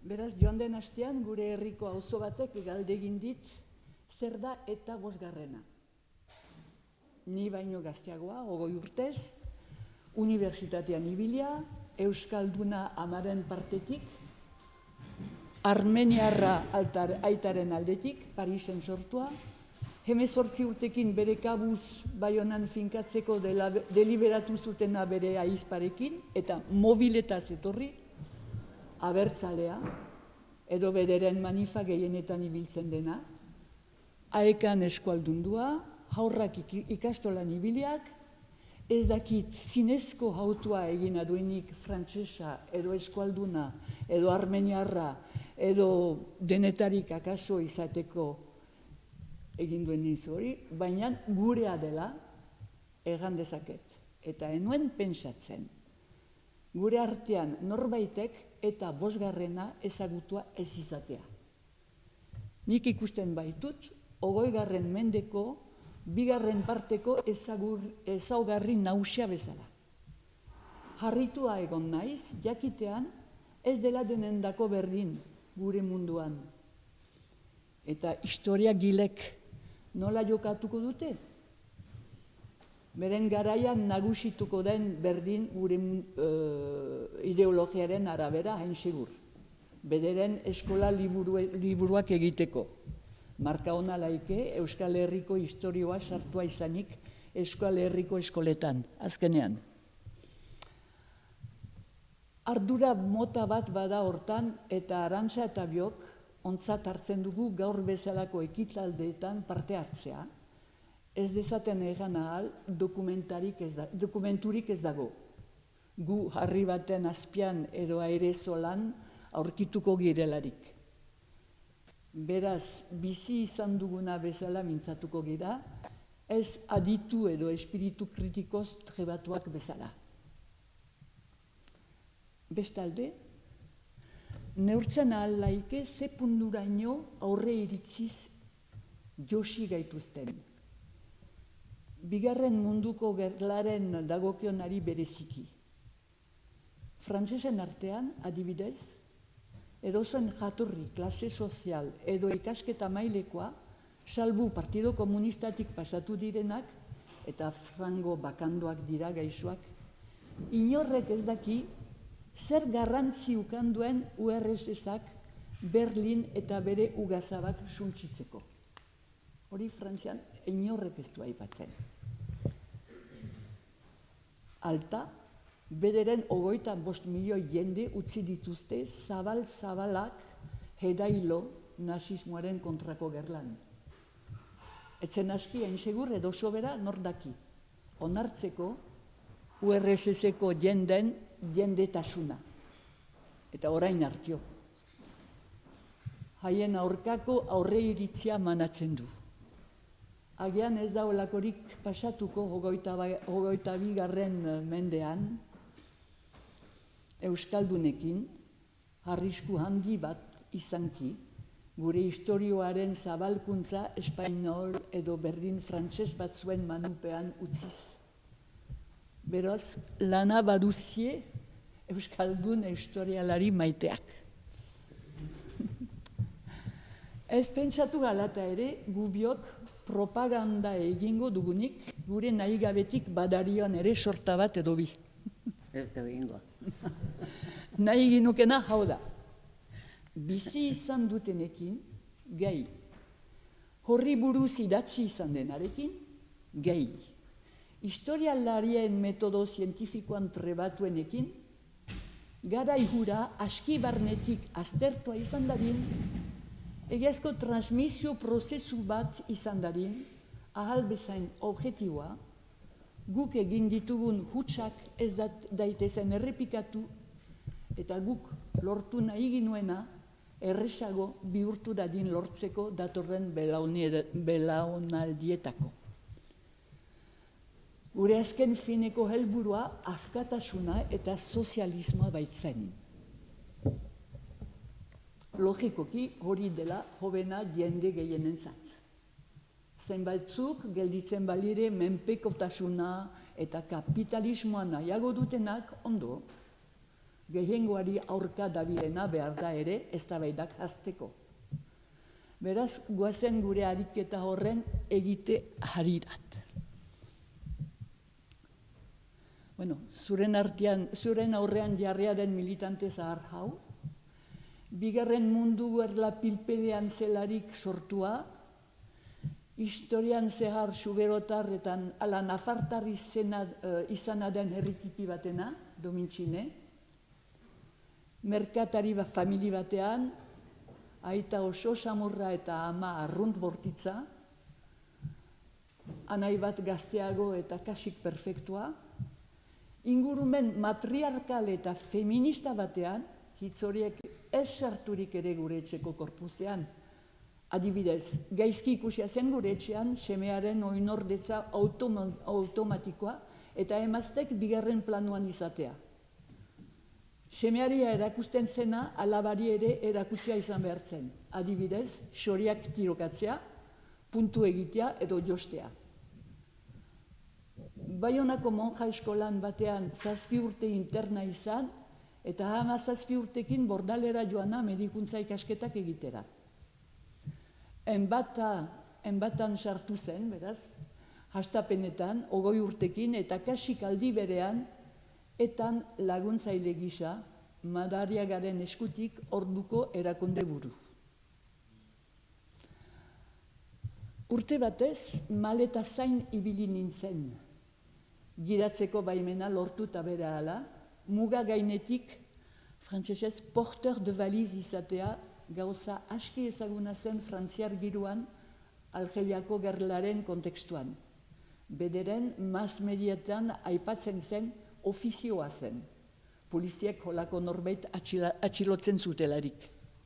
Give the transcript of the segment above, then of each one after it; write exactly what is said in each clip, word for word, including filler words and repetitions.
Beraz, joan den astean, gure herriko auzo batek galdegin dit, zer da eta bosgarrena. Ni baino gazteagoa, hogei urtez, unibertsitatean ibilia, euskalduna amaren partetik, armeniarra aitaren aldetik, Parisen sortua, hemezortzi urtekin bere kabuz Baionan finkatzeko deliberatu zutena bere ahizparekin, eta mobiletaz etorri, abertzalea, edo bederen manifa gehienetan ibiltzen dena, aekan eskualdundua, haurrak ikastolan ibiliak, ez dakit zinezko hautua egina duenik frantsesa, edo eskualduna, edo armeniarra, edo denetarik akaso izateko egin duen nizu hori, baina gurea dela egan dezaket. Eta enuen pentsatzen, gure artean norbaitek eta bosgarrena ezagutua ez izatea. Nik ikusten baitut, hogeigarren mendeko, bigarren parteko ezaugarri nausia bezala. Harritua egon naiz, jakitean, ez dela denendako berdin gure munduan. Eta historia gilek nola jokatuko dute? Beren garaian nagusituko den berdin gure ideologiaren arabera hain segur. Bederen eskola liburuak egiteko. Marka hona laike Euskal Herriko historioa sartua izanik Euskal Herriko eskoletan, azkenean. Ardura mota bat bada hortan eta Arantxa eta biok ontzat hartzen dugu gaur bezalako ekitaldeetan parte hartzea, ez dezaten egan ahal dokumenturik ez dago. Gu harri baten azpian edo aire zolan aurkituko girelarik. Beraz, bizi izan duguna bezala mintzatuko gira, ez aditu edo espiritu kritikoz trebatuak bezala. Bestalde, neurtzen ahal laike ze punduraino aurre iritziz josi gaituzten. Bigarren munduko gerlaren dagokionari bereziki. Frantsesen artean, adibidez, edozen jatorri, klase sozial edo ikasketa mailekoa, salbu Partido Komunistatik pasatu direnak, eta frango bakandoak dira gaixoak, inorrek ez daki zer garrantzi ukan duen U R S S-ak Berlin eta bere ugazabak suntsitzeko. Hori Frantzian inorrek ez du aipatzen. Alta, bederen hogeita bost milioi jende utzi dituzte zabal-zabalak hedailo nazismoaren kontrako gerlan. Etzen aski hain segur edo sobera nor daki. Onartzeko U R S S-eko jenden jendetasuna. Eta orain hartio. Haien aurkako aurre iritzia manatzen du. Agian ez da olakorik pasatuko hogeita bigarren mendean, euskaldunekin, arrisku handi bat izanki, gure historioaren zabalkuntza espainol edo berdin frantses bat zuen manupean utziz. Beraz, lana baduzie euskaldun historialari maiteak. Ez pentsatu galata ere, gubiok propaganda egingo dugunik, gure nahi gabetik badarioan ere sorta bat edo bi. Ez da egingo. Nahi ginukena hau da. Bizi izan dutenekin, gai. Horri buruz idatzi izan denarekin, gai. Historialarien metodo zientifikoan trebatuenekin, gara ihura aski barnetik aztertua izan dadin, egiazko transmisio prozesu bat izan dadin, ahal bezain objektiboa, guk egin ditugun hutsak ez daitezen errepikatu, eta guk lortu nahi ginuena erresago bihurtu dadin lortzeko datorren belaunaldietako. Gure azken fineko helburua askatasuna eta sozialismoa baitzen. Logikoki hori dela hobena jende gehienentzat. Zenbaitzuk gelditzen balire menpekotasuna eta kapitalismoa nahiago dutenak ondo. gehiengoari aurka dabilena behar da ere eztabaidak hasteko. Beraz, goazen gure ariketa horren egite harirat. Bueno, zuren artean, zuren aurrean jarria den militante zahar hau, bigarren mundu gerla pilpelean zelarik sortua, historian zehar suberotarretan ala nafartar izana den herritipi batena, Domintxine, merkatari bat famili batean, aita oso samurra eta ama arrunt bortitza, anai bat gazteago eta kasik perfektua, ingurumen matriarkal eta feminista batean, hitz horiek ez sarturik ere gure etxeko korpuzean. Adibidez, gaizki ikusia zen gure etxean semearen oinordetza automatikoa eta emaztek bigarren planuan izatea. Semearia erakusten zena alabari ere erakutsia izan behar zen. Adibidez, xoriak tirokatzea, puntu egitea edo jostea. Baionako monja eskolan batean zazpi urte interna izan eta hama zazpi urtekin bordalera joana medikuntza ikasketak egitera. Enbata, enbatan sartu zen, beraz, hastapenetan, ogoi urtekin eta kasik aldi berean, etan laguntzaile gisa, Madariagaren eskutik orduko erakunde buru. Urte batez, maleta zain ibili nintzen, giratzeko baimena lortu eta berehala, muga gainetik, frantsesez, porteur de valiz izatea, gauza aski ezaguna zen frantziar giruan Algeriako gerlaren kontekstuan. Bederen, mas medietan aipatzen zen ofizioa zen. Poliziek holako norbait atxilotzen zutelarik.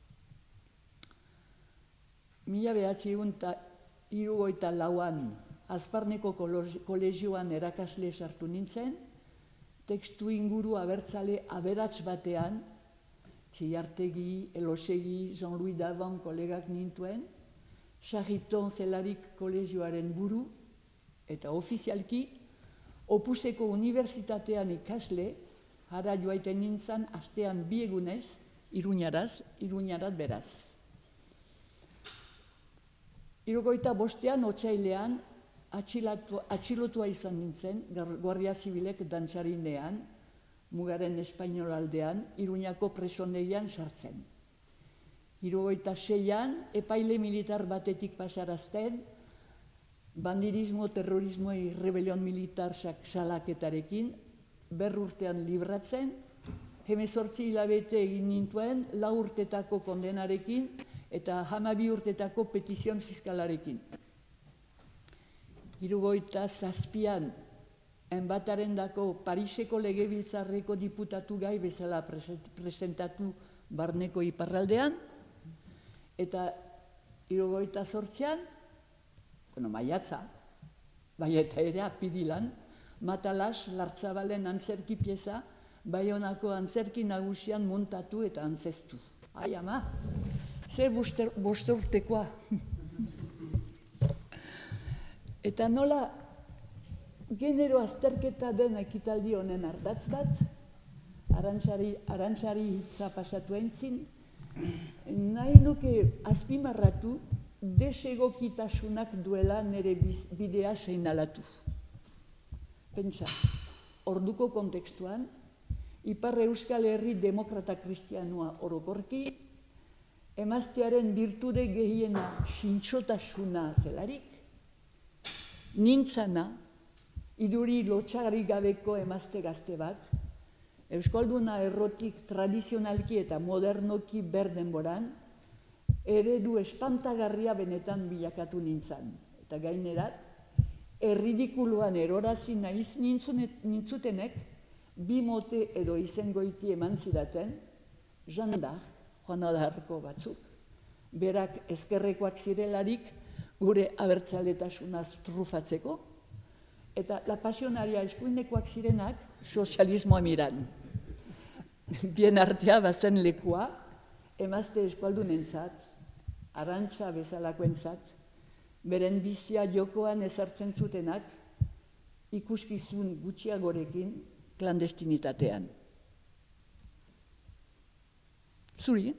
Mila behatziehun eta hirurogeita lauan Azparneko kolegioan erakasle sartu nintzen, tekstu inguru abertzale aberats batean, Txillartegi, Elosegi, Jean-Louis Davan kolegak nintuen, Charriton zelarik kolegioaren buru, eta ofizialki, Opuseko unibertsitatean ikasle, hara joaiten nintzen astean bi egunez, Iruñaraz, Iruñarat beraz. Hirurogeita bostean, otsailean, atxilotua izan nintzen, Guardia Zibilek dantzarinean, mugaren espainol aldean, Iruñako presoneian sartzen. Hirurogeita seian, epaile militar batetik pasarazten, bandirismo, terrorismo, rebelion militar salaketarekin, berrurtean libratzen, hemezortzi hilabete egin nintuen, lau urtetako kondenarekin, eta hamabi urtetako petizion fiskalarekin. Hirurogeita zazpian, enbataren dako Pariseko legebiltzarreko diputatu gai bezala presentatu barneko iparraldean, eta hirurogeita zortzian, bueno, maiatza, bai eta ere apirilan, Matalas Lartzabalen antzerki pieza, Baionako antzerki nagusian montatu eta antzestu. Ai, ama, ze boste urtekoa. Eta nola, genero azterketa den ekitaldi honen ardatz bat, Arantxari hitza pasatu entzin, nahi nuke azpimarratu desegokitasunak duela nire bidea seinalatu. Pentsa, orduko kontekstuan, Ipar Euskal Herri demokrata kristianoa orokorki, emaztearen birtude gehiena sintxotasuna zelarik, nintzana, iduri lotxagari gabeko emazte gazte bat, euskalduna errotik tradizionalki eta modernoki berdenboran, eredu espantagarria benetan bilakatu nintzan. Eta gainerat, erridikuluan erorazi naiz nintzutenek, bi mote edo izengoiti eman zidaten, Jean d'Arc, Juana d'Arco batzuk, berak ezkerrekoak zirelarik gure abertzaletasunaz trufatzeko, eta la pasionaria eskuinekoak zirenak sozialismoa miran. Bien artea bazen lekua, emazte eskualdunentzat, Arantxa bezalakoentzat, beren bizia jokoan ezartzen zutenak, ikuskizun gutxiagorekin klandestinitatean. Zuri,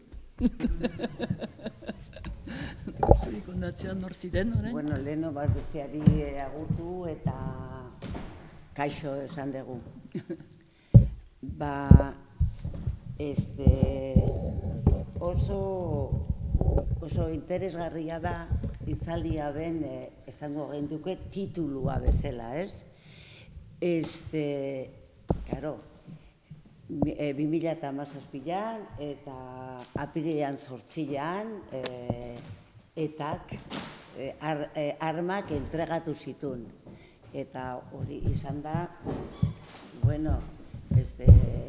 zuri kondatzean nor ziren, orain? Bueno, leheno bat besteari agurtu eta kaixo esan dugu. Ba, este, oso, oso interesgarria da izaldia ben ezango genduke titulua bezala, ez? Este, claro, bi mila hamazazpian eta apirilean zortzian etak armak entregatu zituen. Eta hori izan da, bueno, este,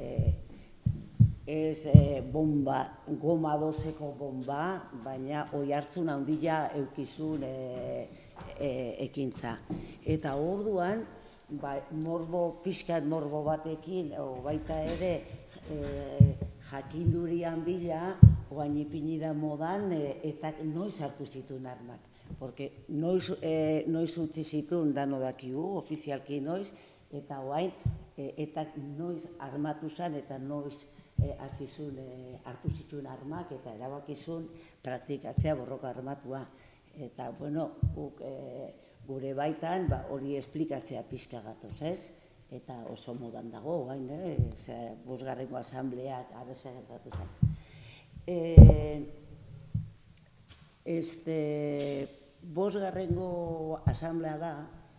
ez bomba, goma dozeko bomba, baina oi hartzun handia eukizun ekintza. Eta orduan, morbo, pixkat morbo batekin, baita ere, jakindurian bila, oain ipinida modan, eta noiz hartu zituen armak. Porque noiz utzi zituen dano dakigu, ofizialki noiz, eta oain, eta noiz armatu zen, eta noiz azizun hartu zituen armak, eta erabakizun praktikatzea borroka armatua. Eta, bueno, gure baitan hori esplikatzea pixka gatoz, ez? Eta oso modan dago, oain, bosgarrengo asambleak arreza gertatu zen. Este... Bosgarrengo asamblea da,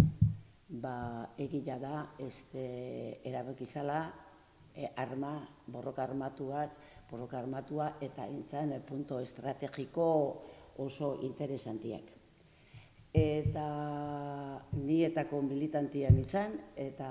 egila da, erabakizala arma, borroka armatuak, borroka armatua eta intzan punto estrategiko oso interesantiak. Eta nietako militantian izan, eta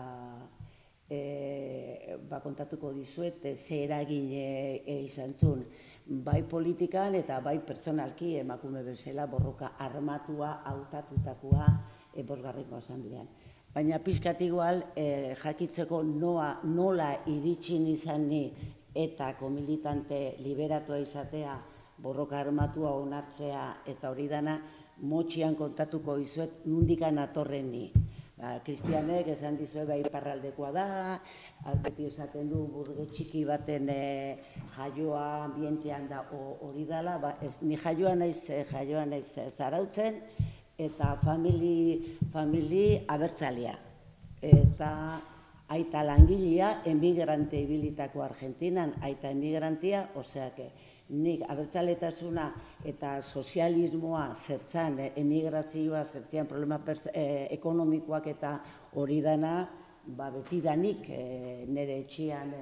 kontatuko dizuet, ze eragin izan zuen, bai politikan eta bai personalki emakume bezala borroka armatua hautatutakoa bosgarrengo asamblean. Baina pixkat igual jakitzeko nola iritsin izan ni etako militante liberatua izatea, borroka armatua onartzea eta hori dana, motxian kontatuko izuet nundikan atorren ni. Kristianek esan dizue bai iparraldekoa da, beti esaten du burge txiki baten jaioa ambientean da hori dela, ni jaioa naiz jaioa naiz Zarautzen eta famili abertzalea. Eta aita langilea, emigrante ibilitako Argentinan, aita emigrantia, oseak, nik abertzaletasuna eta sozialismoa zertzan, emigrazioa zertzean problema ekonomikoak eta hori dana, betidanik nire etxian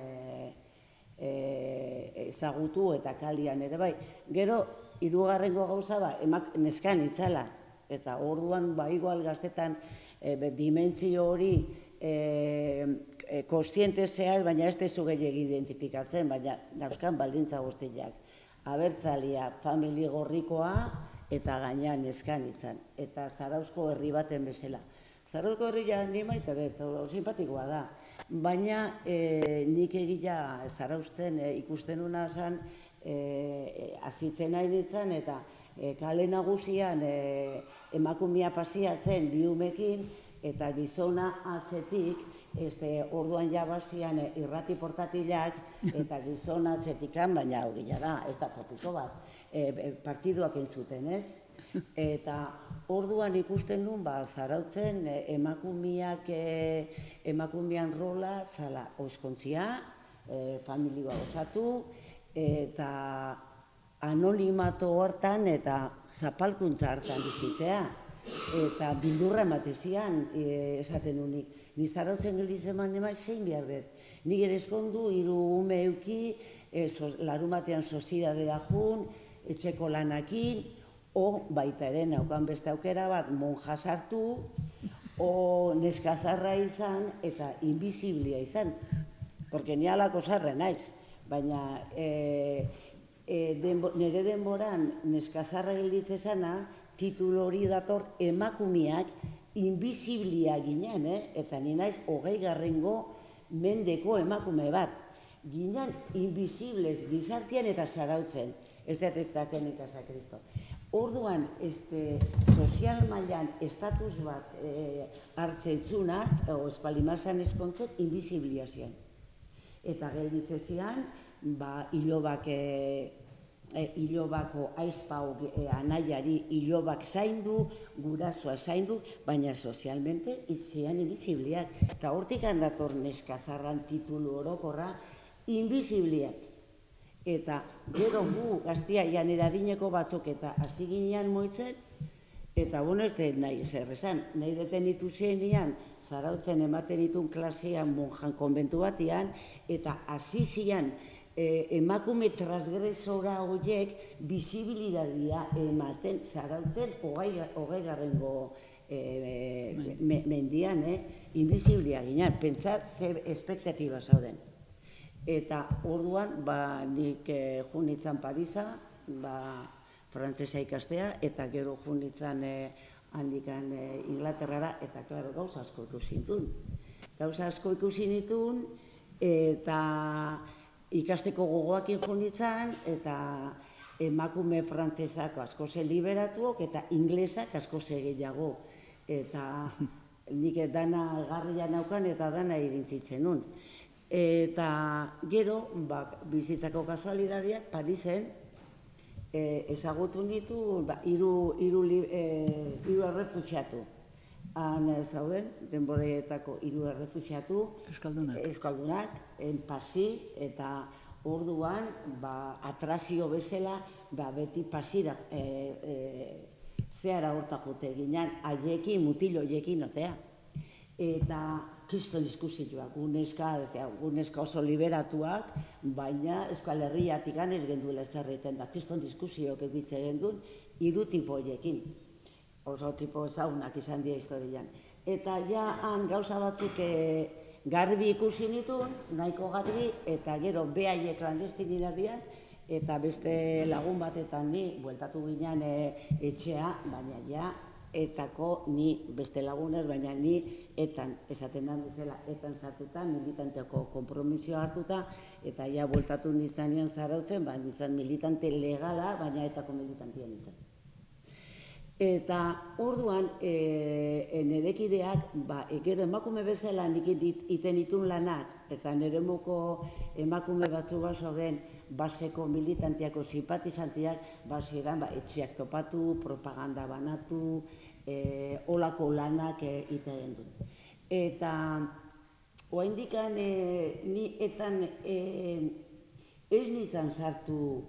ezagutu eta kalian ere bai. Gero, hirugarrengo gauza ba, neskan itzala, eta orduan ba igual gaztetan dimentsio hori kontziente zehaz, baina ez dezu gehiagi identifikatzen, baina dauzkan baldintza guztiak. Abertzalia, famili gorrikoa eta gainean neskan izan. Eta Zarauzko herri baten bezala. Zarauzko herria ni maite dut, simpatikoa da. Baina nik egila Zarauztzen ikusten una zen, azitzen nahi nintzen, eta kale nagusian emakumea pasiatzen biumekin, eta gizona atzetik, orduan jabazian irrati portatilak, eta gizona atzetikan, baina hori da, ez da topiko bat, partiduak entzuten, ez? Eta orduan ikusten duen, Zarautzen emakumeak, emakumean rola, zala, oizkontzia, familia osatu, eta anonimato hortan eta zapalkuntza hartan bizitzea. Eta bildurra ematezian, esaten unik. Ni Zarautzen gelditzen man emai zein behar dut. Nik ere eskondu, hiru ume euki, larumatean sozidadea jun, etxeko lanakin, o baita ere naukan beste aukera bat monja sartu, o neskazarra izan eta invisiblia izan. Porque ni alako zarre naiz, baina nire denboran neskazarra gelditzen zana, titulo hori dator emakumeak invisiblia ginen, eta ni naiz hogei garrengo mendeko emakume bat. Ginen invisibles gizartian eta Zarautzen, ez dut ez daten ikasa Kristo. Orduan, sozial mailan estatus bat hartzeitzunak, o espalimarzan eskontzet, invisiblia zian. Eta gelditzen zian, ba, ilobak, e, ilobako aizpau e, anaiari ilobak zaindu, gurasoa zaindu, baina sozialmente itzean invisibliak. Eta hortik handator neskazarran titulu orokorra, invisibliak. Eta gero gu gaztia janera dineko batzuk eta hasi ginean moitzen, eta bueno, ez den nahi zer esan, nahi deten ditu zenean, Zarautzen ematen ditun klasean monjan konbentu batean, eta hasi zian emakume transgresora horiek bisibilidadia ematen Zarautzen hogei garrengo mendian, invisibilia ginen, pentsat zer espektatiba zauden. Eta orduan, nik jun nintzen Parisa, frantzesa ikastea, eta gero jun nintzen handikan Inglaterrara, eta klaro, gauza asko ikusi nituen. Gauza asko ikusi nituen, eta ikasteko gogoakin jun nintzen, eta emakume frantzesak asko ze liberatuok, eta inglesak asko ze gehiago. Eta nik dana garria naukan, eta dana irintzitzen nun. Eta gero, bizitzako kasualidadiak, Parisen, ezagutu ditu hiru errefuxiatu. Han zauden, denboretako hiru errefuxiatu, euskaldunak, pasi, eta orduan atrazio bezala beti pasira zehara horta jote ginen, haiekin, mutilo haiekin otea. Eta kriston diskusioak, guneska oso liberatuak, baina Euskal Herriatik ez genduela zerretzen da, kriston diskusioak egitzen gendun, hiru tipo horiekin. Oso tipo ezagunak izan dira historian. Eta ja han gauza batzuk garbi ikusi nituen, nahiko garbi, eta gero behaiek klandestinidadiak, eta beste lagun batetan ni, bueltatu ginen etxea, baina ja, etako ni beste lagunez, baina ni etan, esaten den bezala, etan sartuta, militanteako konpromisioa hartuta, eta ja bueltatu nizanean Zarautzen, ba, nizan militante legala, baina etako militantean izan. Eta orduan, nirekideak, gero emakume bezala nik iten itun lanak, eta nire moko emakume batzu baso den, baseko militantiako simpatizantiak, basieran etxeak topatu, propaganda banatu, olako lanak iten du. Eta oaindikan ni etan ez nintzen sartu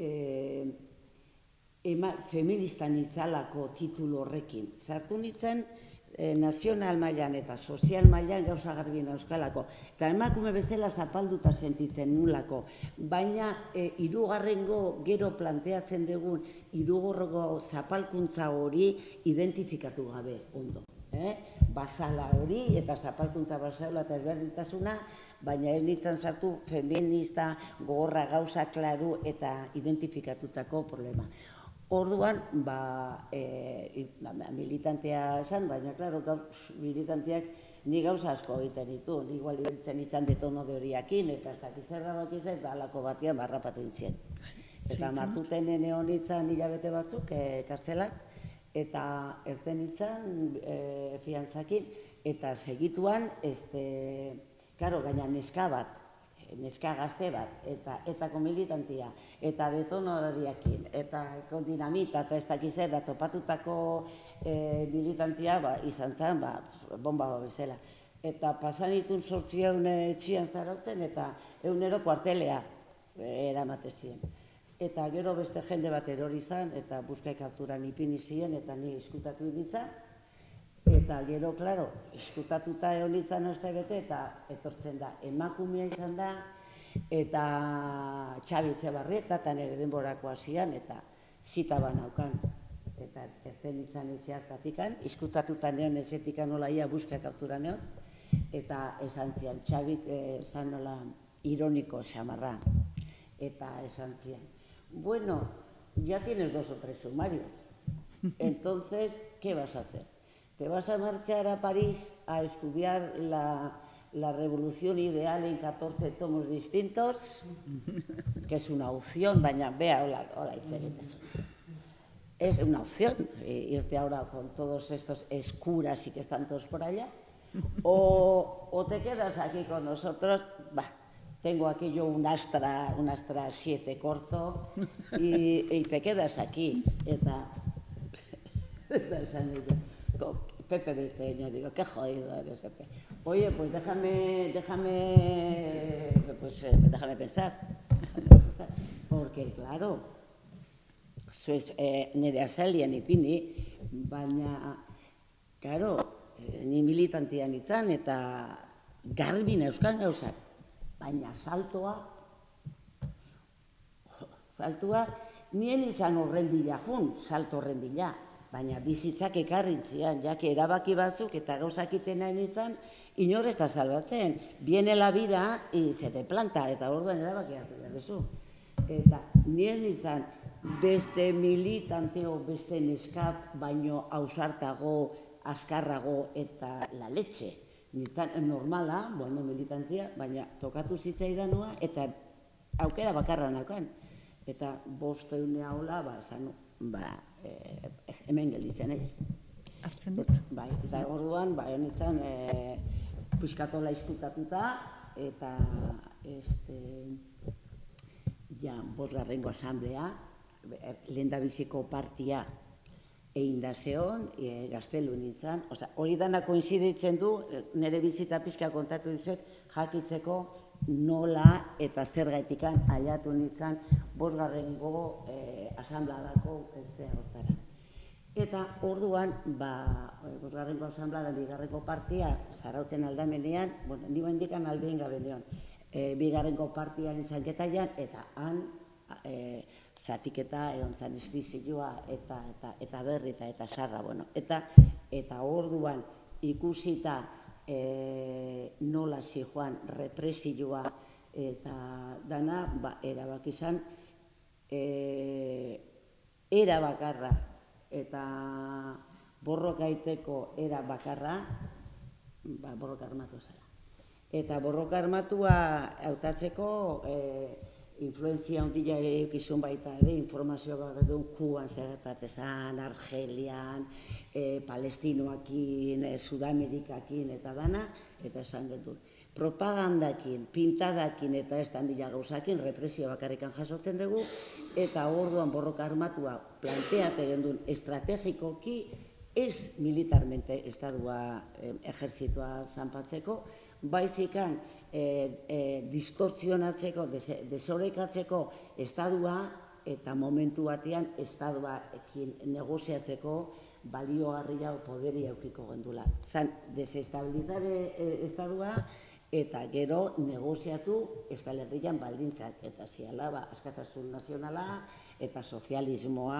feminista nintzalako titulu horrekin. Sartu nintzen nazional mailan eta sozial mailan gauza garbien euskalako. Eta emakume bezala zapalduta sentitzen nulako. Baina hirugarrengo gero planteatzen dugun hirugarrengo zapalkuntza hori identifikatu gabe ondo. Basala hori eta zapalkuntza basala eta ezberdintasuna, baina ez nintzen sartu feminista, gogorra gauza klaru eta identifikatutako problema. Orduan, militantea esan, baina, klaro, militanteak ni gauza asko egiten ditu. Igual ibiltzen izan detono de horiakin, eta ez dakizerra bakizet, eta alako batean barrapatu intzien. Eta martuten egon izan hilabete batzuk, kartzelan, eta erten izan fiantzakin, eta segituan, klaro, gaina neska bat, neska gazte bat, eta etako militantia, eta detonadariakin, eta dinamita, eta ez dakizer, da topatutako militantia izan zen, bomba bezala. Eta pasan ditun sortzi egun etxian Zarautzen, eta egunero kuartelea eramatezien. Eta gero beste jende bat erori izan, eta buskai kapturan ipini ziren, eta ni eskutatu nintzen, eta gero, klaro, eskutatuta egon izan azte bete, eta etortzen da, emakumea izan da, eta Txabi Etxebarrieta, eta nire denborako hasian, eta zita banaukan. Eta erten izan etxeartatikan, eskutatuta neon etxetikan nola ia buska kaptura neon, eta esan zian, Txabik esan nola ironiko xamarra, eta esan zian, bueno, ya tienes dos o tres sumarios, entonces, ¿qué vas a hacer? ¿Te vas a marchar a París a estudiar la, la revolución ideal en catorce tomos distintos? Que es una opción, baina, vea, hola, hola, itzeguetes. Es una opción, irte ahora con todos estos escuras y que están todos por allá. O, o te quedas aquí con nosotros, va, tengo aquello, un Astra, un Astra siete corto, y, y te quedas aquí. Eta, eta esan digo, Pepe dice, digo, qué jodido eres, Pepe. Oye, pues déjame, déjame, pues eh, déjame pensar, déjame pensar, porque claro, zuez, eh, nire azalien ipini, baina, claro, eh, ni militantian izan eta garbin euskan gauzak, baina saltoa, saltoa, nien izan horren bila jun, salto horren bila, baina bizitzak ekarrin zian, jake erabaki batzuk eta gauzak iten nahi nintzen, inor ez da salbatzen. Viene la vida y se te planta, eta orduan erabaki hartu behar duzu. Eta nien izan beste militanteo, beste neskap, baino ausartago, askarrago eta la leche. Nintzen normala, bueno, militantia, baina tokatu zitzaidanua eta aukera bakarra naukan. Eta bosteunea hola, ba, esan, ba, eh, hemen gelditzen ez. Hartzen dut. Bai, eta orduan, ba, honetzen, eh, puskatola izkutatuta, eta, este, ja, bosgarrengo asamblea, lehendabiziko partia egin da zeon, e, gaztelu nintzen, oza, hori dana koinziditzen du, nire bizitza pixka kontatu dizuet, jakitzeko nola eta zergaitikan aiatu nintzen bosgarrengo eh, asambladako zea hortara. Eta orduan, ba, bosgarrengo asambladan bigarrengo partia zarautzen aldamenean, bueno, ni bendikan aldein gabe neon, e, bigarrengo partian izanketaian, eta han e, zatiketa egon zan estizioa eta, eta, eta berri eta eta sarra, bueno, eta, eta orduan ikusita e, nola zijoan represioa eta dana, ba, erabak izan, e, era bakarra eta borroka iteko era bakarra, ba, borroka armatu zara. Eta borroka armatua hautatzeko e, influenzia ondila ere eukizun baita ere, informazioa bat edo Kuban zertatzen zan, Argelian, e, Palestinoakin, e, Sudamerikakin eta dana, eta esan gendu. Propagandakin, pintadakin eta ez da mila gauzakin, represio bakarrikan jasotzen dugu, eta orduan borroka armatua planteate gendun estrategikoki, ez militarmente estadua eh, ejertzitoa zanpatzeko, baizikan eh, eh, distortzionatzeko, desorekatzeko estadua eta momentu batean estadua ekin negoziatzeko baliogarria o poderi aukiko gendula. Zan, desestabilizare eh, estadua eta gero negoziatu Euskal Herrian baldintzak, eta ziala, ba, askatasun nazionala eta sozialismoa,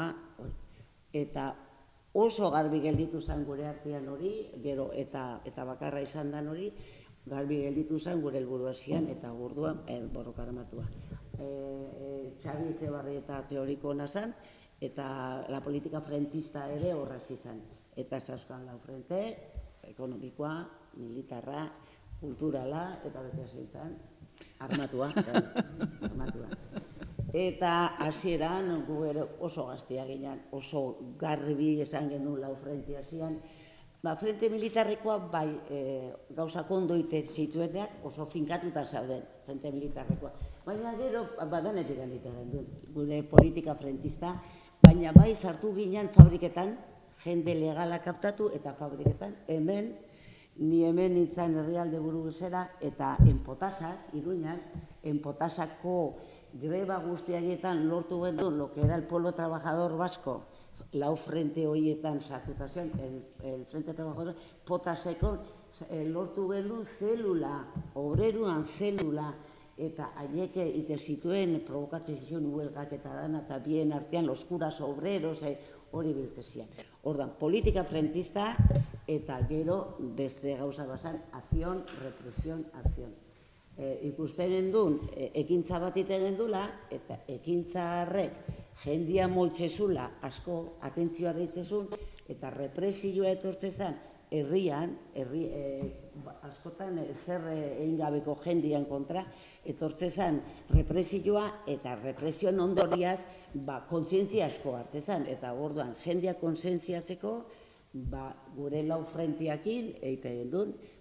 eta oso garbi gelditu zen gure artean hori, gero eta, eta bakarra izan dan hori, garbi gelditu zen gure helburua zian eta orduan eh, borroka armatua. E, e, Xabi Etxebarrieta teoriko ona zen, eta la politika frentista ere horraz izan. Eta zauzkan lau frente, ekonomikoa, militarra, kulturala, eta bete zintzen, armatua. armatua. Eta hasieran gu oso gaztia ginen, oso garbi esan genuen lau frente hasian. Ba, frente militarrekoa bai e, gauzak ondo ite zituenak oso finkatuta zauden, frente militarrekoa. Baina gero, badanetik egiten du, gure politika frentista, baina bai sartu ginen fabriketan, jende legala kaptatu eta fabriketan, hemen, ni hemen nintzen herrialde buru bezala, eta enpotasaz, Iruñan, enpotasako greba guztiagietan lortu gendun, lo que era el pueblo trabajador vasco, lau frente horietan sartutazen, el, el frente trabajador, potaseko eh, lortu gendun zelula, obreruan zelula, eta haieke ite zituen provokatzen huelgak eta dana, eta bien artean los curas obreros, eh, hori biltzezian. Ordan, politika frentista eta gero beste gauza bazan, azion, represión, azion. E, ikusten gendun, e, ekintza bat iten gendula, eta ekintza harrek jendia moitzezula asko atentzioa deitzezun, eta represioa etortzezan herrian, herri, e, askotan e, zer egin gabeko jendian kontra, etortzezan represioa eta represioan ondoriaz ba, kontzientzia asko hartzezan, eta orduan jendia kontzientziatzeko ba, gure lau frentiakin egiten duen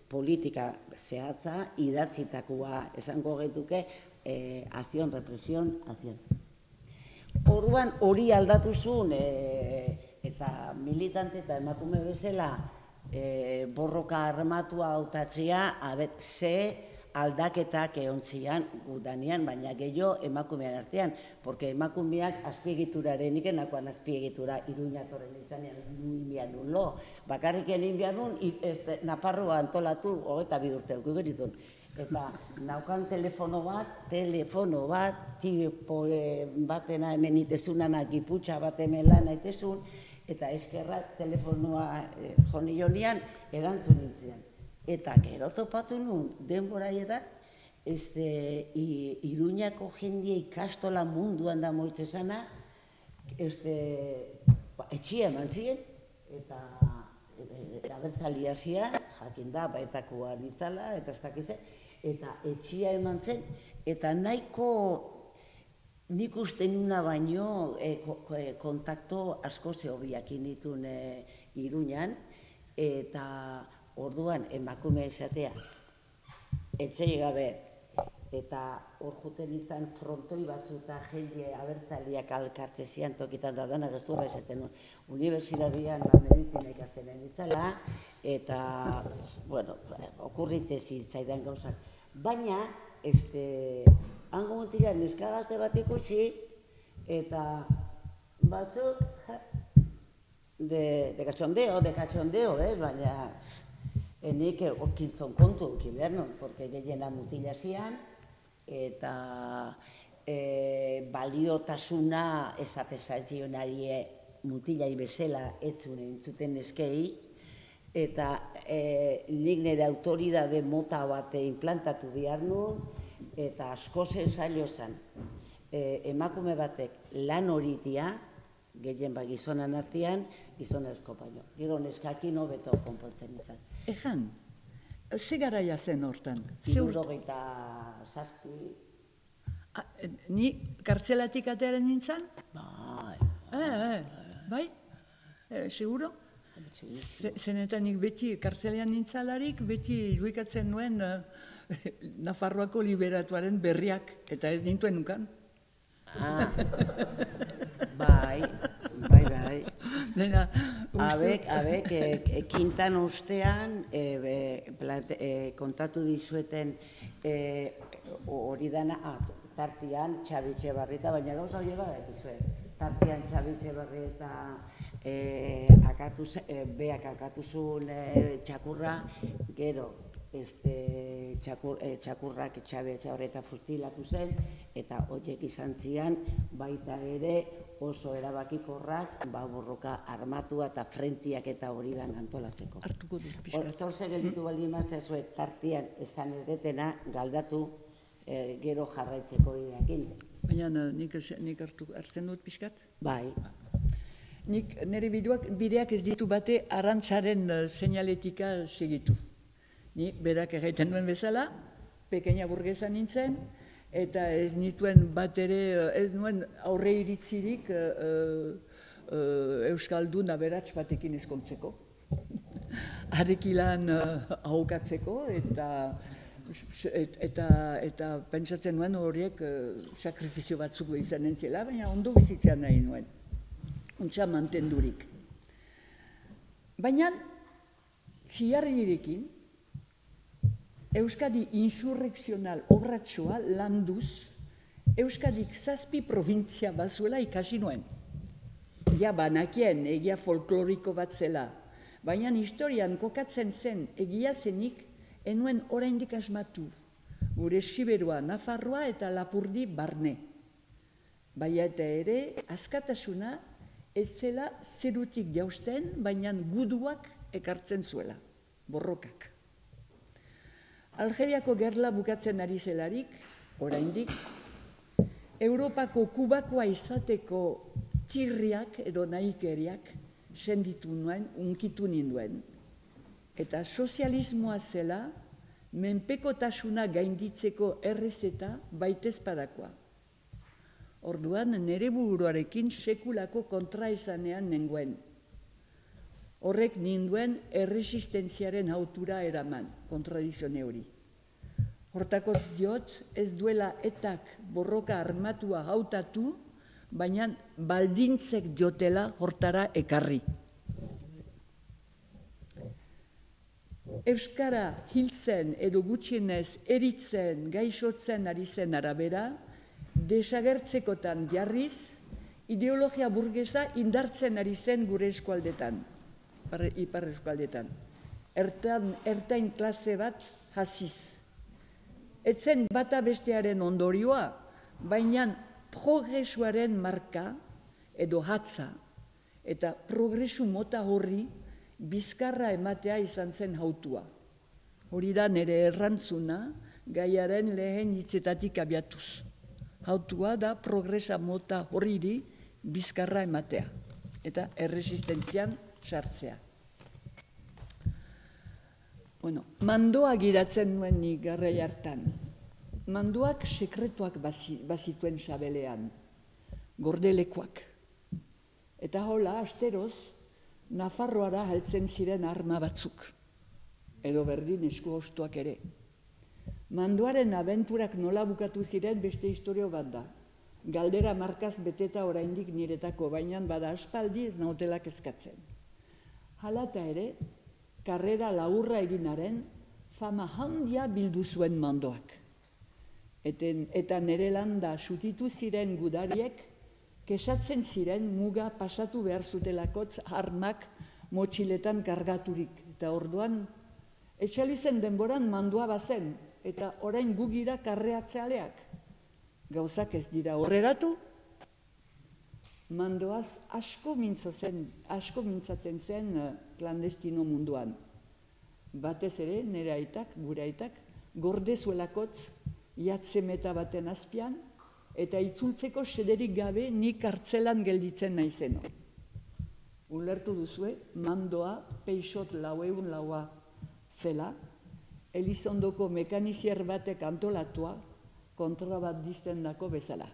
politika zehatza, idatzitakoa, esango getuke, azion, represión, azion. Orduan hori aldatu zuen, eta militante eta emakume bezala borroka armatua hautatzea, ze aldaketak egontzian gudanean, baina gehiago emakumean artean, porque emakumeak azpiegituraren ikenakoan azpiegitura Iruñatorren izanean ninbian nun lo. Bakarrik egin behar nun, Nafarroa antolatu hogeita bi urte auku geritun. Eta naukan telefono bat, telefono bat, tipo batena hemen itezunan, giputxa bat hemen lan aitezun, eta eskerra telefonoa joni jonian erantzun nintzen. Eta gero topatu nun, denboraietan, Iruñako jendia ikastola munduan da moitzesana, etxia eman ziren, eta abertzalia zian, jakin da, baetakoa nizala, eta ez dakize, eta etxia eman zen, eta nahiko nik uste nuna baino kontakto asko zehobiakin ditun Iruñan, eta orduan emakume esatea, etxei gabe, eta hor juten izan frontoi batzu eta jende abertzaliak alkartze zian tokitan da dana gezurra esaten unibertsitatean medizina ikasten ditzala, eta, bueno, okurritze zitzaidan gauzak. Baina, hango mutila neskagazte bat ikusi, eta batzuk, de cachondeo, de cachondeo, baina, nik okintzon kontu uki behar nun, porque gehiena mutila zian, eta baliotasuna esatezaitzionari mutilai bezala etzun entzuten eskei, eta nik nire autoridade mota bat implantatu behar nun, eta asko zailo zen, emakume batek lan horitia, gehien ba gizonan artean, gizona eskopaino. Gero neskakin hobeto konpontzen izan. Ejan, ze garaia zen hortan? Hirurogeita zazpi. Ni kartzelatik atearen nintzen? Bai. Bai? Seguro? Zenetan nik beti kartzelean nintzalarik, beti juikatzen nuen Nafarroako liberatuaren berriak, eta ez nintuen nukan. Bai, bai, bai. Abek, abek, kintan ostean, kontatu dizueten hori dana, tartian Txabitxe Barrieta, baina gauza hori bada ekizuen. Tartian Txabitxe Barrieta beak akatuzun txakurra, gero, txakurrak Txabitxe Barrieta fustilatu zen, eta horiek izan zian, baita ere oso erabakikorrak, borroka armatua eta frentiak eta hori dan antolatzeko. Artuko dut, pixkat. Zorze gelditu baldin mazazue, tartian esan erretena galdatu gero jarraitzeko ideakin. Baina nik hartzen dut pixkat? Bai. Nik nire bideak ez ditu bate arantzaren seinaletika segitu. Ni berak egiten duen bezala, pequeña burguesa nintzen, eta ez nituen bat ere, ez nuen aurre iritzirik Euskaldun aberats batekin ezkontzeko. Harekilan ahokatzeko, eta pentsatzen nuen horiek sakrifizio batzuk izan entzela, baina ondo bizitzea nahi nuen. Untsa mantendurik. Baina, ziarrirekin, Euskadi insurrekzional obratxoa landuz, Euskadik zazpi provintzia bazuela ikasi nuen. Ja, banakien egia folkloriko bat zela, baina historian kokatzen zen egia zenik enuen oraindik asmatu, gure Siberua, Nafarroa eta Lapurdi barne. Baina eta ere, askatasuna ez zela zerutik jausten, baina guduak ekartzen zuela, borrokak. Algeriako gerla bukatzen ari zelarik, oraindik, Europako kubakoa izateko txirriak edo nahikeriak senditu nuen, unkitu ninduen. Eta sozialismoa zela, menpekotasuna gainditzeko errezeta baitezpadakoa. Orduan, nire buruarekin sekulako kontraesanean nengoen. horrek ninduen erresistentziaren hautura eraman, kontradizione hori. Hortakoz diot, ez duela etak borroka armatua hautatu, baina baldintzek diotela hortara ekarri. Euskara hiltzen edo gutxienez eritzen, gaixotzen ari zen arabera, desagertzekotan jarriz, ideologia burgesa indartzen ari zen gure eskualdetan, ipar eskualdetan. Ertain klase bat hasiz. Etzen bata bestearen ondorioa, baina progresuaren marka edo hatza eta progresu mota horri bizkarra ematea izan zen hautua. Hori da nire errantzuna gaiaren lehen hitzetatik abiatuz. Hautua da progresa mota horriri bizkarra ematea eta erresistentzian sartzea. Bueno, mandoa giratzen nuen nik garai hartan. Mandoak sekretuak bazituen sabelean, gordelekoak. Eta hola, asteroz, Nafarroara heltzen ziren arma batzuk, edo berdin esku ostuak ere. Mandoaren abenturak nola bukatu ziren beste historio bat da. Galdera markaz beteta oraindik niretako, baina bada aspaldi ez nautelak eskatzen. Halata ere, karrera laurra eginaren, fama handia bildu zuen mandoak. Eta nere landa sutitu ziren gudariek, kesatzen ziren muga pasatu behar zutelakotz armak motxiletan kargaturik. Eta orduan, etxalizen denboran mandua bazen, eta orain gugira karreatzealeak. Gauzak ez dira horreratu, mandoaz asko mintzatzen zen klandestino munduan. Batez ere, nire aitak, gure aitak, gorde zuelakotz jatzemeta baten azpian, eta itzultzeko sederik gabe nik kartzelan gelditzen naizeno. Ulertu duzue, mandoa peixot laueun laua zela, Elizondoko mekanizier batek antolatua kontra bat dizten dako bezala.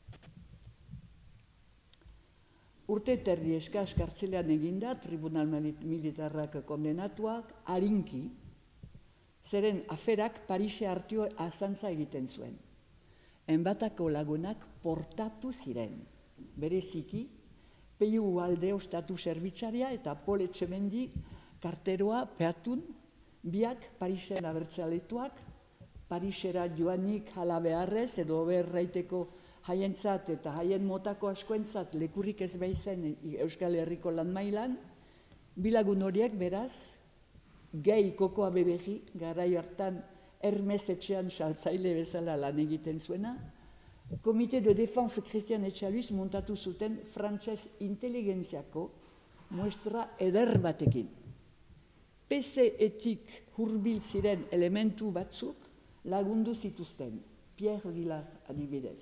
Urte terdi eskaz kartzelean eginda, tribunal militarrak kondenatuak, harinki, zeren aferak Parise hartio azantza egiten zuen. Enbatako lagunak portatu ziren. Bereziki, Peiu alde ostatu zerbitzaria eta Pol Etxemendi karteroa peatun, biak Parisen abertzaletuak, Parisera joanik hala beharrez edo berraiteko haientzat eta haien motako askoentzat lekurrik ez baizen Euskal Herriko lan mailan, bilagun horiek beraz, gehi kokoa bebegi, garai hartan Hermes etxean saltzaile bezala lan egiten zuena, Komite de Defense Christian Etxaluiz montatu zuten frantses inteligentziako muestra eder batekin. P C etik hurbil ziren elementu batzuk lagundu zituzten, Pierre Vilar adibidez.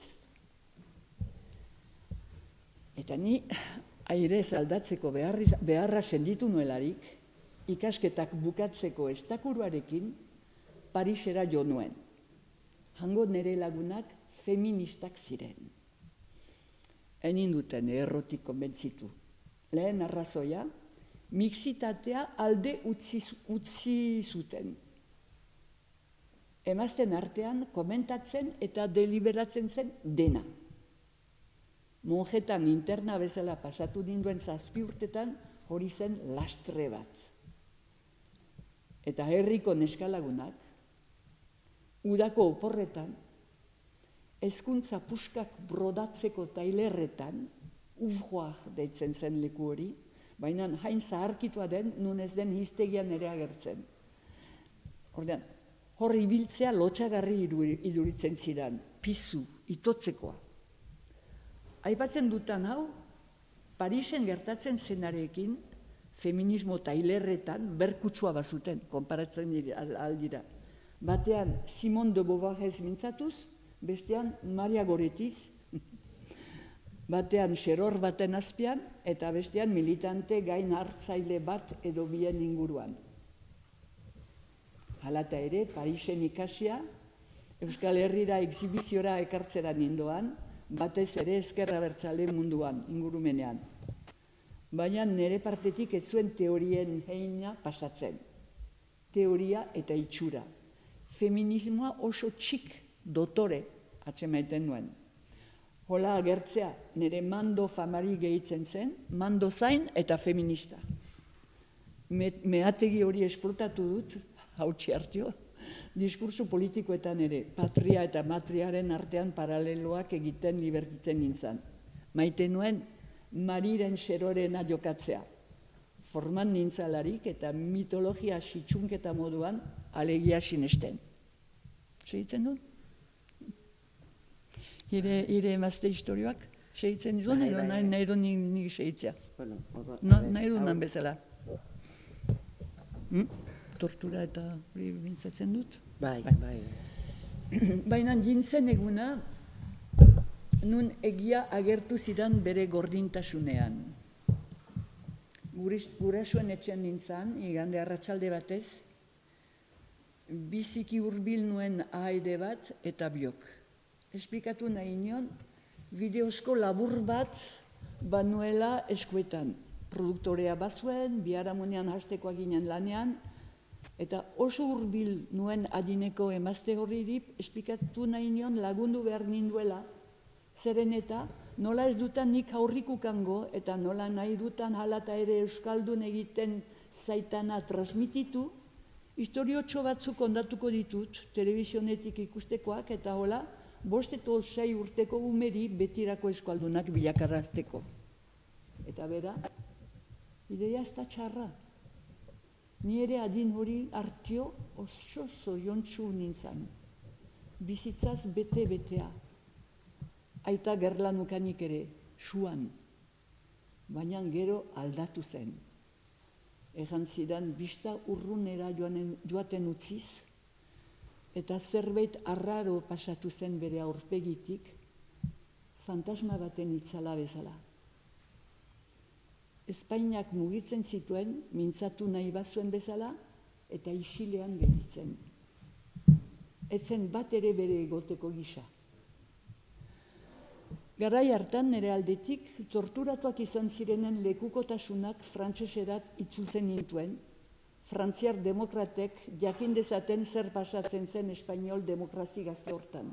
Eta ni airez aldatzeko beharra senditu nuelarik, ikasketak bukatzeko estakuruarekin Parisera jo nuen. Hango nere lagunak feministak ziren. Enin duten errotik konbentzitu. Lehen arrazoia, mixitatea alde utzi, utzi zuten. Emazten artean komentatzen eta deliberatzen zen dena. Monjetan interna bezala pasatu ninduen zazpi urtetan hori zen lastre bat. Eta herriko neskalagunak, udako oporretan, hezkuntza puskak brodatzeko tailerretan, ufroak deitzen zen leku hori, baina hain zaharkitua den, nun ez den hiztegian ere agertzen. Ordean, horri ibiltzea lotxagarri iduritzen zidan, pizu, itotzekoa. Aipatzen dutan hau, Parisen gertatzen zenarekin, feminismo tailerretan berkutsua bazuten, konparatzen aldira. Batean Simone de Beauvoirez mintzatuz, bestean Maria Goretiz, batean xeror baten azpian, eta bestean militante gain hartzaile bat edo bien inguruan. Halata ere, Parisen ikasia, Euskal Herrira exhibiziora ekartzera nindoan, batez ere ezker abertzale munduan, ingurumenean. baina nire partetik ez zuen teorien heina pasatzen. Teoria eta itxura. Feminismoa oso txik dotore atsemaiten nuen. Hola agertzea, nire mando famari gehitzen zen, mando zain eta feminista. Meategi hori esplotatu dut, hautsi hartio, diskurso politikoetan ere, patria eta matriaren artean paraleloak egiten libertitzen nintzen. Maite nuen, Mariren xerorena jokatzea. Forman nintzalarik eta mitologia sitxunketa moduan alegia sinesten. Segitzen dut? Ire, ire emazte historioak segitzen dut, nahi dut nik segitzea. Nahi dut nan bezala. Tortura eta hori bintzatzen dut. Bai, bai. Baina jintzen eguna, nun egia agertu zidan bere gordintasunean. Gurasoen etxean nintzen, igande arratsalde batez, biziki hurbil nuen ahaide bat eta biok. Esplikatu nahi nion, bideosko labur bat banuela eskuetan. Produktorea bazuen, biharamunean hasteko ginen lanean, eta oso hurbil nuen adineko emazte horri esplikatu nahi nion lagundu behar ninduela, zeren eta nola ez dutan nik aurrikukango eta nola nahi dutan halata ere euskaldun egiten zaitana transmititu, historiotxo batzuk ondatuko ditut, telebizionetik ikustekoak eta hola, bost eta sei urteko umeri betirako euskaldunak bilakarazteko. Eta bera, ideia ez da txarra. Ni ere adin hori hartio oso zoiontsu nintzen. Bizitzaz bete-betea. Aita gerlanukanik ere, suan. Baina gero aldatu zen. Egan zidan, bista urrunera joaten utziz, eta zerbait arraro pasatu zen bere aurpegitik, fantasma baten itzala bezala. Espainiak mugitzen zituen, mintzatu nahi bazuen bezala, eta isilean gelditzen. Etzen bat ere bere egoteko gisa. Garai hartan nire aldetik, torturatuak izan zirenen lekukotasunak frantseserat itzultzen nintuen, frantziar demokratek jakin dezaten zer pasatzen zen espainol demokrazi gazte hortan.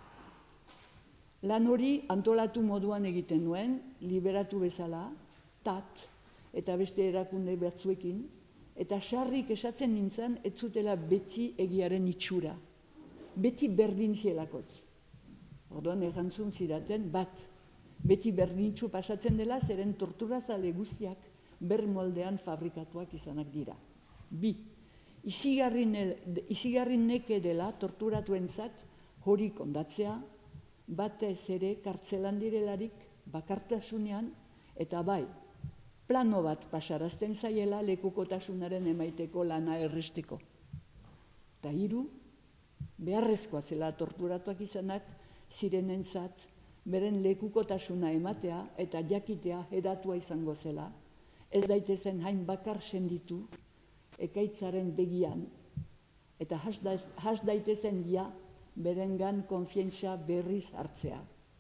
Lan hori antolatu moduan egiten nuen, liberatu bezala, tat, eta beste erakunde batzuekin, eta sarrik esatzen nintzen, ez zutela beti egiaren itxura. Beti berdin zielakotz. Orduan erantzun zidaten, bat, beti berdintxu pasatzen dela, zeren torturazale guztiak ber moldean fabrikatuak izanak dira. Bi, izigarrin neke dela torturatuentzat hori kondatzea, batez ere kartzelan direlarik bakartasunean, eta bai, plano bat pasarazten zaiela lekukotasunaren emaiteko lana erresteko. Eta hiru, beharrezkoa zela torturatuak izanak zirenentzat beren lekukotasuna ematea eta jakitea hedatua izango zela, ez daitezen hain bakar senditu ekaitzaren begian, eta has daitezen ja berengan konfientza berriz hartzea.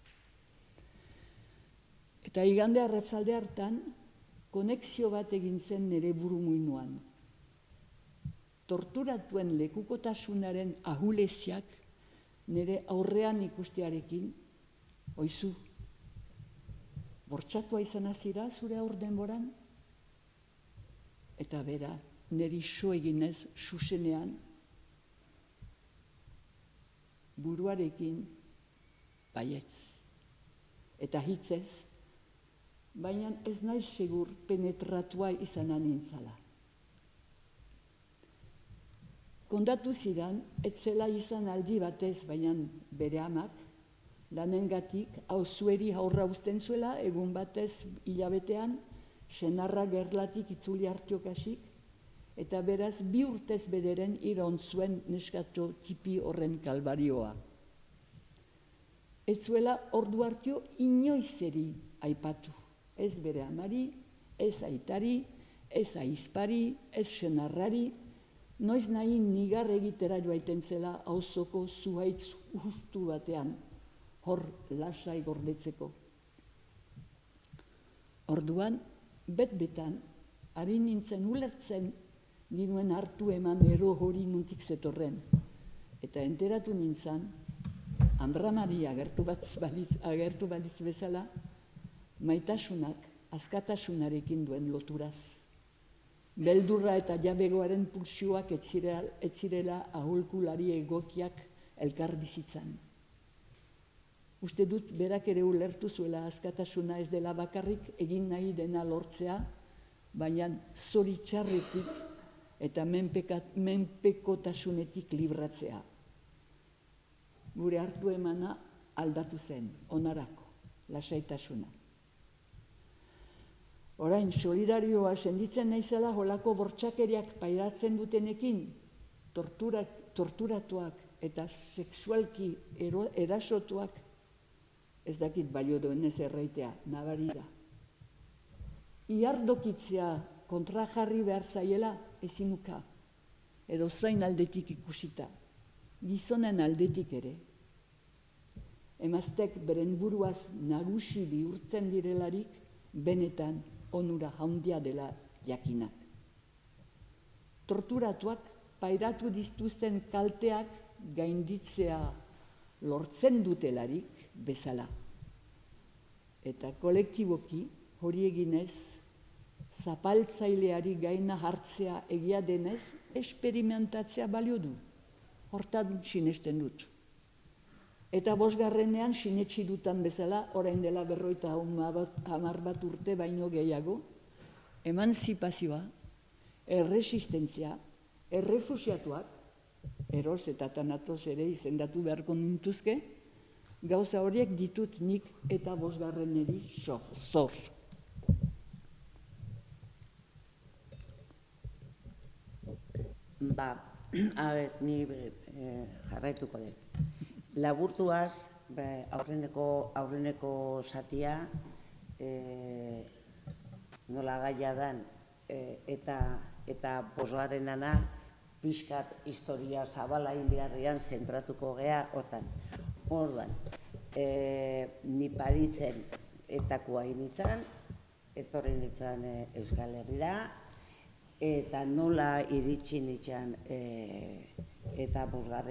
Eta igande arratzalde hartan, konexio bat egin zen nire buru muinuan. Torturatuen lekukotasunaren ahuleziak nire aurrean ikustearekin, oizu, bortxatua izan azira zure aur denboran? Eta bera, niri so eginez susenean, buruarekin baietz. Eta hitzez, baina ez naiz segur penetratua izan anintzala. Kondatu zidan, ez zela izan aldi batez, baina bere amak, lanengatik hau zueri haurra uzten zuela, egun batez hilabetean, senarra gerlatik itzuli hartiokasik, eta beraz bi urtez bederen iraun zuen neskato tipi horren kalbarioa. Ez zuela ordu hartio inoizeri aipatu. Ez bere amari, ez aitari, ez aizpari, ez senarrari, noiz nahi nigar egitera joaiten zela auzoko zuhaitz ustu batean, hor lasai gordetzeko. Orduan, bet-betan, ari nintzen ulertzen ginuen hartu eman ero hori nuntik zetorren. Eta enteratu nintzen, Andra Maria agertu balitz, agertu balitz bezala, maitasunak askatasunarekin duen loturaz. Beldurra eta jabegoaren pulsioak ez zirela aholkulari egokiak elkar bizitzan. Uste dut berak ere ulertu zuela askatasuna ez dela bakarrik egin nahi dena lortzea, baina zoritxarretik eta menpekotasunetik libratzea. Gure hartu emana aldatu zen, onarako, lasaitasuna. Orain, solidarioa senditzen naizela holako bortxakeriak pairatzen dutenekin, torturatuak eta sexualki erasotuak, ez dakit balio duenez erraitea, nabarira. Iardokitzea kontra jarri behar zaiela ezinuka, edo zain aldetik ikusita, gizonen aldetik ere. Emaztek beren buruaz nagusi bihurtzen direlarik, benetan onura handia dela jakinak. Torturatuak pairatu dituzten kalteak gainditzea lortzen dutelarik bezala. Eta kolektiboki hori eginez, zapaltzaileari gaina hartzea egia denez, esperimentatzea balio du. Hortan sinesten dut. Eta bosgarrenean sinetsi dutan bezala, orain dela berroita hamar bat urte baino gehiago, emanzipazioa, erresistentzia, errefusiatuak, eros eta tanatoz ere izendatu beharko nintuzke, gauza horiek ditut nik eta bosgarreneri zor. Ba, haber, ni jarraituko dut. Laburtuaz, aurreneko satia, nola gaia dan, eta bosgarrenana, pixkat historia zabalain beharrian zentratuko gea, hortan. Orduan, ni Paritzen etakoa izan, etorri nintzen Euskal Herrira, eta nola iritsi nintzen eta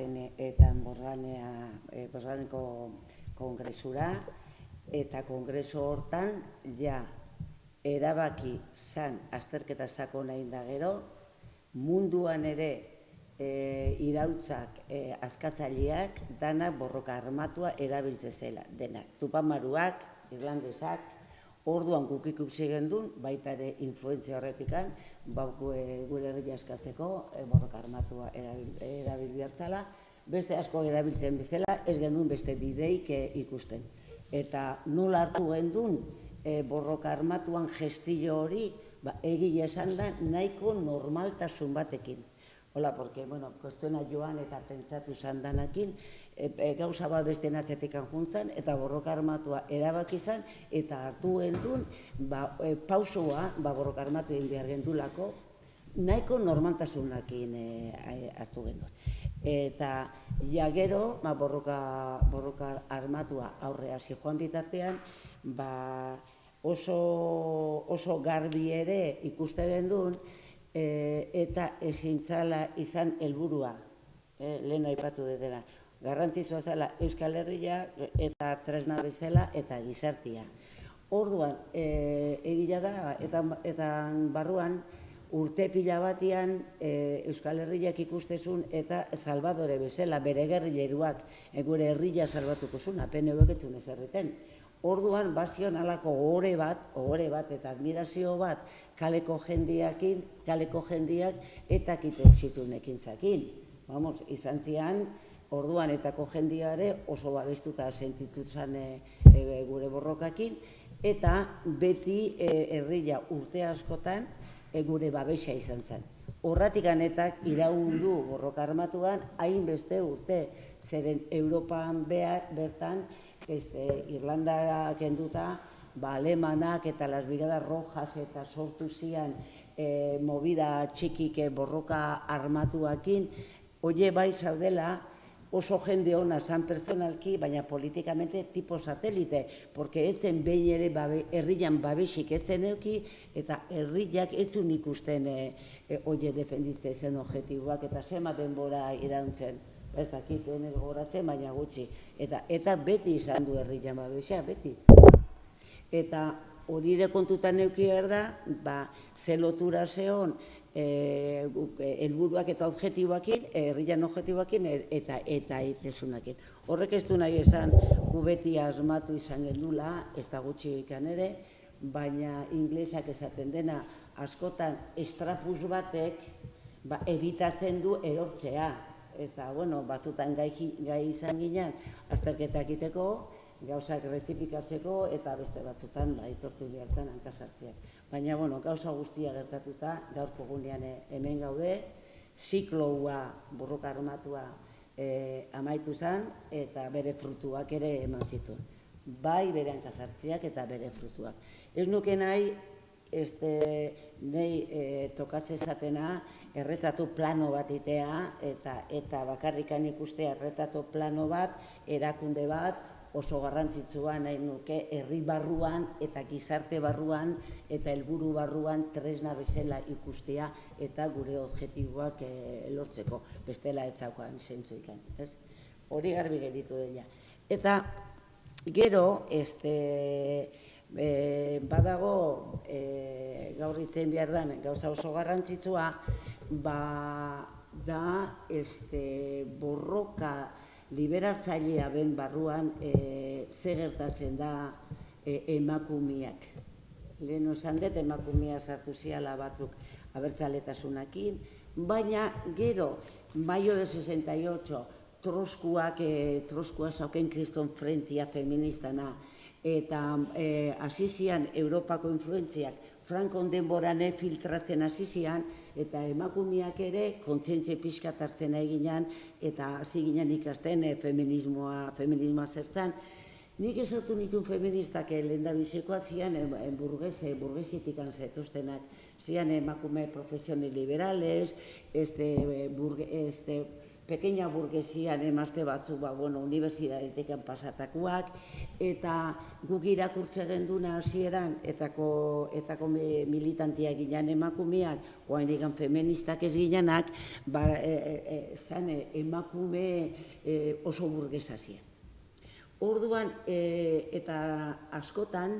bosgarreneko kongresura, eta kongreso hortan, ja, erabaki zan azterketa sakona egin da gero, munduan ere irautzak askatzaileak dana borroka armatua erabiltze zela. Denak, tupamaruak, irlandesak, orduan guk ikusi gendun, baita ere influentzia horretikan, gure herria askatzeko borroka armatua erabil bihartzala, beste asko erabiltzen bezala, ez gendun beste bideik ikusten. Eta nola hartu gendun borroka armatuan gestio hori, egile esan da nahiko normaltasun batekin. Hola, porque, bueno, kostuena joan eta pentsatu zandanakin, gauza bat beste nazetekan juntzan, eta borroka armatua erabaki izan, eta hartu gendun, pausoa, borroka armatu egin behar gendulako, nahiko normaltasunakin hartu gendun. Eta, ja gero, borroka armatua aurrea joan bitartean, oso garbi ere ikuste gendun, eta ezin zala izan helburua, lehen aipatu dutela. Garrantzitsua zela Euskal Herria eta tresna bezala eta gizartia. Orduan, egia da, eta barruan, urte pila batian Euskal Herriak ikustezun eta Salvadore bezala, bere gerrilleruak, gure herria salbatuko zuen, P N V etzun ez erreten. Orduan, bazion alako ohore bat, ohore bat eta admirazio bat kaleko jendiakin, kaleko jendiak eta kiten zituen ekintzakin. Vamos, izan zian, orduan etako jendiare oso babestuta sentitu zen gure borrokakin, eta beti herria urte askotan gure babesa izan zen. Horratik anetak iraundu borroka armatuan hainbeste urte, zeren Europan bertan, Irlanda kenduta, alemanak eta las brigadas rojas eta sortu zian movida txikik borroka armatuakin, oie bai zaudela oso jende ona zan personalki, baina politikamente tipo satelite, porque etzen behin ere herrian babesik etzen euki, eta herriak etzun ikusten oie defenditzen zen objektiboak, eta zema denbora irauntzen. Ez dakit, ener goratzen, baina gutxi. Eta beti izan du herrian babesea, beti. Eta hori ere kontutan euki behar da, ze lotura zehon, helburuak eta objektiboakin, herrian objektiboakin eta itzesunakin. Horrek ez du nahi esan gu beti asmatu izan gendula, ez da gutxi ikan ere, baina inglesak esaten dena askotan estrapuz batek ebitatzen du erortzea. Eta, bueno, batzutan gai izan ginen, azterketak iteko, gauzak rectifikatzeko eta beste batzutan aitortu behar zen hankasartzeak. Baina, bueno, gauza guztia gertatuta, gaurko gunean hemen gaude, zikloa borroka armatua amaitu zen eta bere frutuak ere eman zituen. Bai bere hankasartzeak eta bere frutuak. Ez nuke nahi, nahi tokatzen zatena, erretatu plano bat itea eta bakarrikan ikustea erretatu plano bat, erakunde bat, oso garrantzitsua nahi nuke herri barruan eta gizarte barruan eta helburu barruan tresna bezala ikustea eta gure objektiboak lortzeko, bestela etzaukan zentzuikan. Hori garbi geritu dela. Eta gero, badago gaur itzen behar den gauza oso garrantzitsua, da borroka liberatzailea ben barruan ze gertatzen da emakumeak. Lehen osan dut emakumea sartu ziala batzuk abertzaletasunakin, baina gero, maio de sesenta y ocho, troskuak, troskua zauken kriston frentia feministana, eta hasi zian Europako influentziak Frankon denboran filtratzen hasi zian, eta emakumeak ere kontzientzia pixkat hartzen eginan, eta hasi ginen ikasten feminismoa zertzan. Nik esautu nituen feministak lehen da bizikoa zian burgesitik anzetuztenak, zian emakume profesional liberales, pequeña burgesian emazte batzu, unibertsitateetan pasatakoak, eta guk irakurtze genduna hasieran, etako militantiak ginen emakumeak, oain digan feministak ez ginenak, zan emakume oso burgesa zian. Orduan, eta askotan,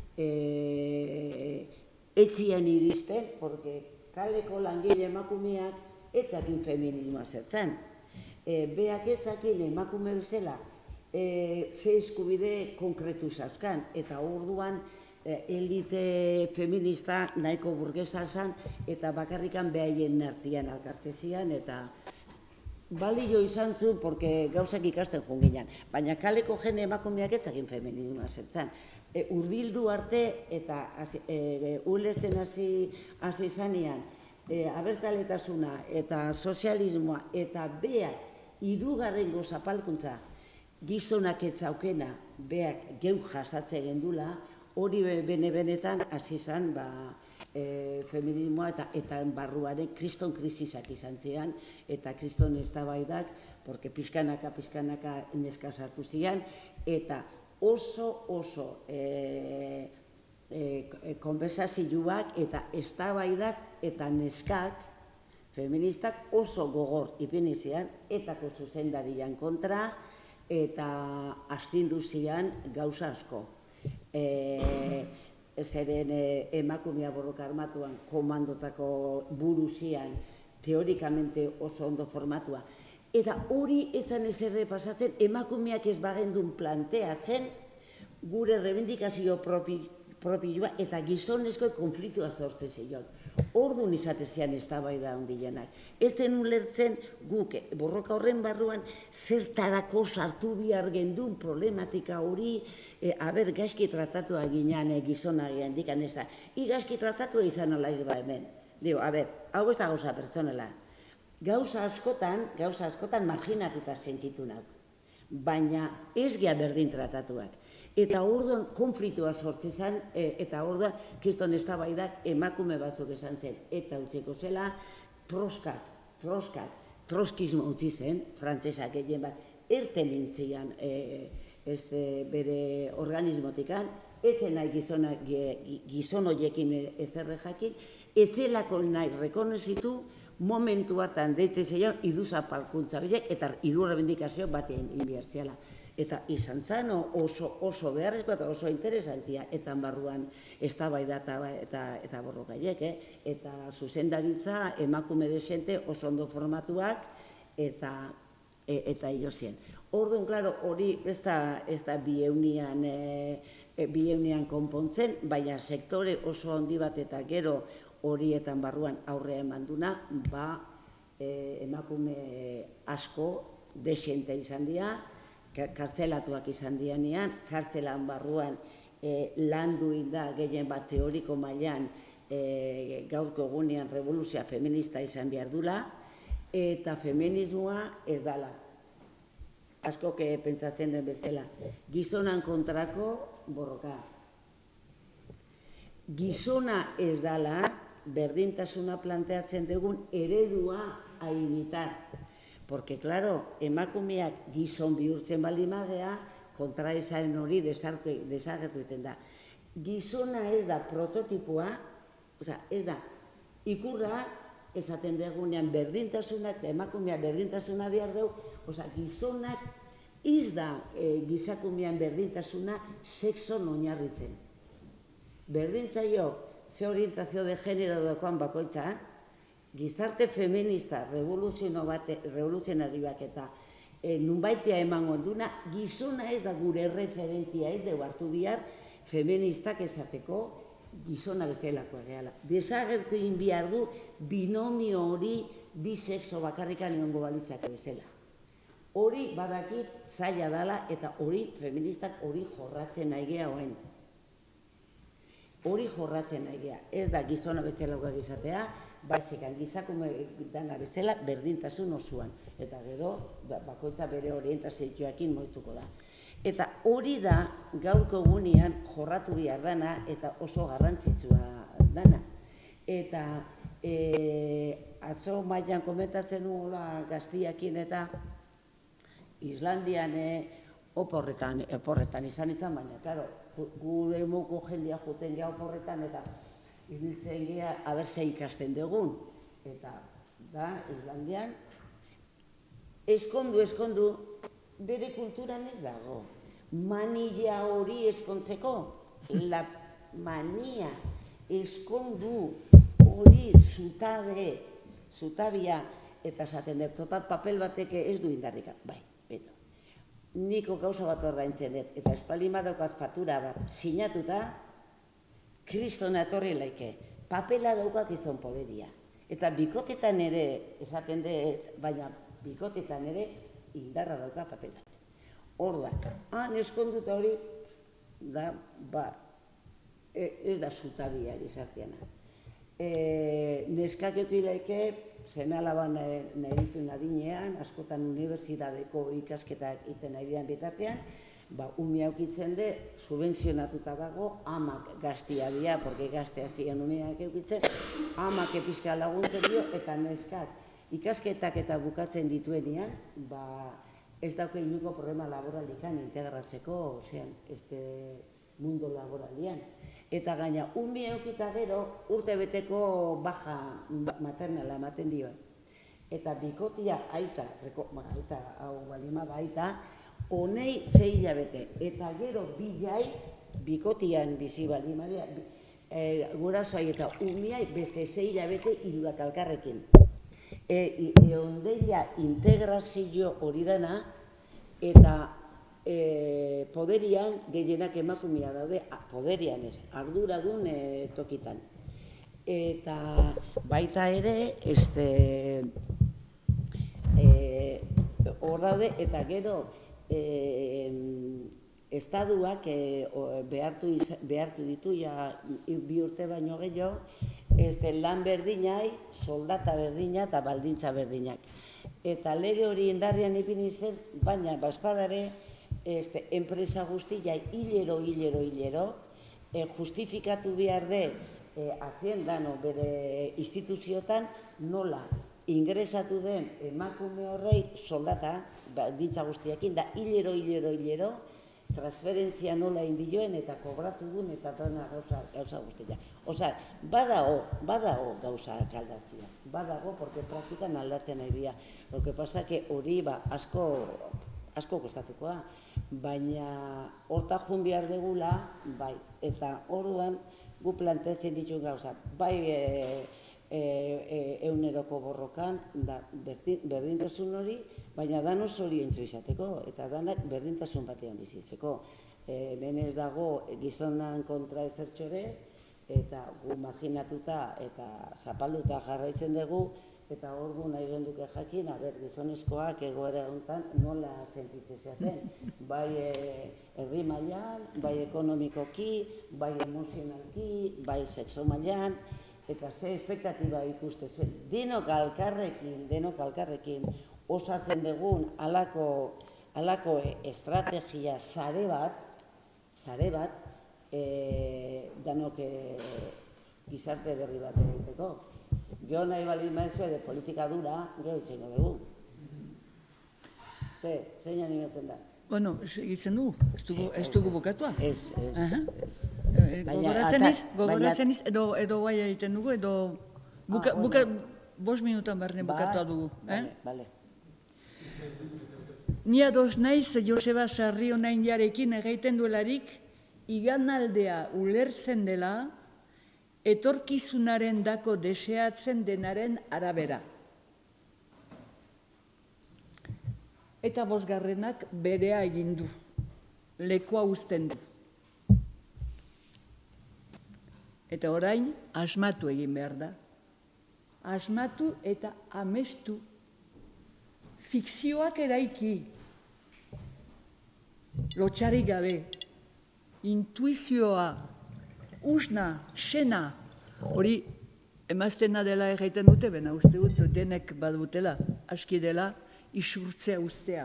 etzian iristen, porque kaleko langile emakumeak etzakin feminismoa zertzen. Beak etzakin emakume bezala ze eskubide konkretu zauzkan, eta orduan elite feminista nahiko burgesa zan, eta bakarrikan behaien nartian alkartze zian, eta balio izan zu, porque gauzak ikasten joan ginen, baina kaleko jende emakumeak etzakin feminismoa zertzen. Urbildu arte, eta ulertzen hasi zanean, abertzaletasuna eta sozialismoa eta beak hirugarrengo zapalkuntza gizonak etzaukena beak geu jasatze gendula, hori bene-benetan hasi zan feminismoa eta barruaren kriston krisisak izan zean, eta kriston eztabaidak, porque pixkanaka, pixkanaka neska sartu zian, eta oso, oso konversazioak eta eztabaidak eta neskak, feministak oso gogor ipini zian, etako zuzendarian kontra, eta astindu zian gauza asko. Zeren emakumea borroka armatuan komandotako buru zian, teorikamente oso ondo formatua. Eta hori ezan ezerre pasatzen, emakumeak ez bagendun planteatzen, gure rebendikazio propioa eta gizonezko konfliktua sortzen zion. Orduan izatezean eztabaida handienak. Ez zen ulertzen guk borroka horren barruan zertarako sartu behar gendun problematika hori, aber gaizki tratatua ginen gizonagian dikan eza. I gaizki tratatua izan nola izba hemen. Dio, aber, hau ez da gauza personala. Gauza askotan, gauza askotan marginatuta sentitu nauk. Baina ez gea berdin tratatuak. Eta orduan konfliktua sortzen zen, eta orduan kriston eztabaidak emakume batzuk esan zen. Eta utzeko zela, troskak, troskak, troskismo utzi zen, frantzesak gehien bat, erten nintzian bere organismotikan, etzen nahi gizon horiekin ezerre jakin, etzelako nahi rekonozitu momentu hartan deitzen zeion iduzapalkuntza horiek eta idurrebendikazio batean inbiartziala. Eta izan zen oso beharrezkoa eta oso interesantia, eta barruan eztabaida eta borrokaiek, eta zuzendaritza emakume desente oso ondo formatuak eta hilozien. Orduan, klaro, hori ez da biheunian konpontzen, baina sektore oso handi bat eta gero horietan barruan aurrea eman duna, ba emakume asko desente izan dira, kartzelatuak izan dianean, kartzelan barruan landu da gehien bat teoriko mailan gaurko egunean revoluzioa feminista izan behar dula, eta feminismoa ez dala. Asko pentsatzen den bezala. Gizonan kontrako borroka. Gizona ez dala berdintasuna planteatzen dugun eredua aimitar. Porque, claro, emakumeak gizon bihurtzen baldin badea, kontraesaren hori desagertu egiten da. Gizona ez da prototipoa, ez da ikurra, esaten dugunean berdintasunak, emakumeak berdintasuna behar dugu, gizonak ez da gizakumean berdintasuna sexon oinarritzen. Berdintzaio, ze orientazio de genero dagoan bakoitza, gizarte feminista revoluzionari bak eta nunbaitea eman onduna, gizona ez da gure referentia, ez dugu hartu bihar feministak esateko gizona bezalakoa gehala. Desagertu egin behar du binomio hori bi sexo bakarrikan egongo balitzak bezala. Hori badakit zaila dala eta hori feministak hori jorratzen nahi geha hoen. Hori jorratzen nahi geha. Ez da gizona bezalakoa izatea, baizekan gizakume dana bezala berdintasun osoan. Eta gero, bakoitza bere orientazioakin moituko da. Eta hori da gaurko egunean jorratu behar dana eta oso garrantzitsua dana. Eta atzo mailan komentatzen nula gaztiakin eta Islandian oporretan izan izan, baina, klaro, gure emuko jendia juten geha oporretan eta ibiltzen geha abertzea ikasten dugun. Eta, da, Islandian, eskondu, eskondu, bere kulturan ez dago. Mania hori eskontzeko, la mania, eskondu hori zutabe, zutabia, eta esaten dut, total papel bateke ez du indarrika, bai, beto. Niko gauza bat ordaintzen dut, eta espalima daukat fatura bat, sinatuta, kristona etorri laike, papela daukak izan poderia. Eta bikotetan ere, esaten dut, baina bikotetan ere, indarra dauka papela. Orduan, han eskonduta hori, da, ba, ez da zutabia gizarteana. Neskak eukilaike, seme alaban nahi ditu nadinean, askotan unibertsitateko ikasketak iten nahi dian bitartean, ba, umia eukitzen de, subvenzionatuta dago, amak gaztia dia, porque gaztea ziren umeak eukitzen, amak epizka laguntzen dio, eta neskak ikasketak eta bukatzen dituenean, ba, ez dauke inuko problema laboralikan integratzeko, ozean, este mundo laboralian. Eta gaina, unbi eukita gero, urte beteko baja maternala ematen dio. Eta bikotia aita, aita, hau balima da aita, honei zei hilabete. Eta gero bilai, bikotian bizi balima dira, gurasoai eta umiai beste zei hilabete hirurak alkarrekin. Eondeia integrazio hori dena, eta poderian gehienak emakumea daude, poderian ez, arduradun tokitan. Eta baita ere, hor daude, eta gero, estaduak behartu ditu, bi urte baino gehiago, lan berdinai, soldata berdina eta baldintza berdinak. Eta lege hori indarrean ipini zen, baina baspadare, enpresa guztia hilero, hilero, hilero, justifikatu behar de haziendan bere instituziotan nola ingresatu den emakume horrei soldata, ditza guztiakin, da hilero, hilero, hilero, transferentzia nola indioen eta kobratu duen eta dena gauza guztia. Osa, badago, badago gauza aldatzea. Badago, porque praktikan aldatzen nahi dira. Lo que pasa que hori ba, asko, asko kostatukoa, baina horta jun behar degula, bai, eta orduan gu planteatzen dituen gauza, bai euneroko borrokan, berdintasun hori, baina dan oso hori entzu izateko, eta danak berdintasun batean bizitzeko. Hemen ez dago gizonan kontra ezertxore, eta gu marginatuta eta zapalduta jarraitzen dugu, eta hor gu nahi genduke jakin, aber, gizonezkoak egoera honetan nola sentitzen zaten. Bai herri mailan, bai ekonomikoki, bai emozionalki, bai sexo mailan, eta ze espektatiba ikuste zen. Denok alkarrekin, denok alkarrekin, osatzen dugun alako, alako estrategia sare bat, sare bat, e, danok e, gizarte berri bat egiteko. Jo nahi baldin maizue de politika dura, gero itxengo dugu. Ze, zein animatzen da? Bueno, egitzen dugu, ez dugu bukatua. Ez, ez, ez. Gogoratzen iz, edo bai egiten dugu, edo bost minutan barne bukatua dugu. Bale. Ni ados naiz Joseba Sarrio Naindiarekin egiten duelarik, iganaldea ulertzen dela, etorkizunaren dako deseatzen denaren arabera. Eta bosgarrenak berea egin du, lekua uzten du. Eta orain, asmatu egin behar da. Asmatu eta amestu. Fikzioak eraiki, lotxarik gabe, intuizioa, usna, sena, hori emaztena dela egiten dute, bena uste dut denek badutela, aski dela, isurtzea ustea.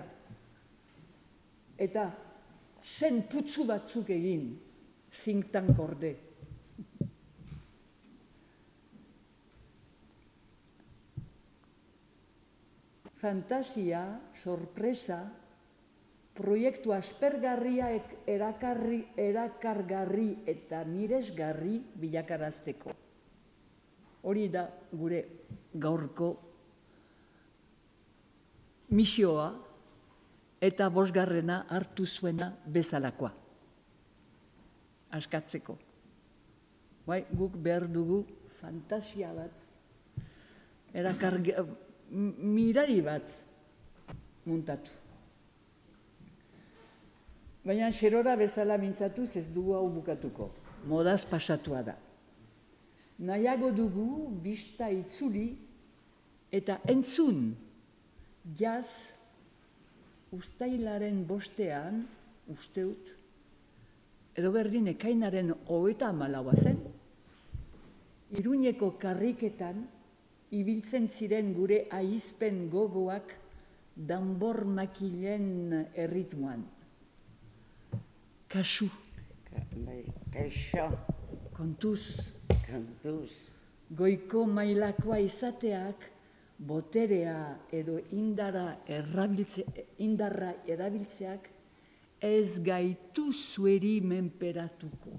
Eta zen putzu batzuk egin, zintan korde. Fantasia, sorpresa, proiektu aspergarria erakargarri eta miresgarri bilakarazteko. Hori da gure gaurko misioa eta bosgarrena hartu zuena bezalakoa. Askatzeko. Bai, guk behar dugu fantasia bat, erakargarri, mirari bat muntatu. Baina xerora bezala mintzatuz ez dugu hau bukatuko. Modaz pasatua da. Nahiago dugu bista itzuli eta entzun jaz ustailaren bostean, usteut, edo berdin ekainaren hogeita hamalaua zen, Iruñeko karriketan ibiltzen ziren gure aizpen gogoak danbor makilen erritmoan. Kasu. Kaixo. Kontuz. Kontuz. Goiko mailakoa izateak boterea edo indarra erabiltzeak ez gaitu zueri menperatuko.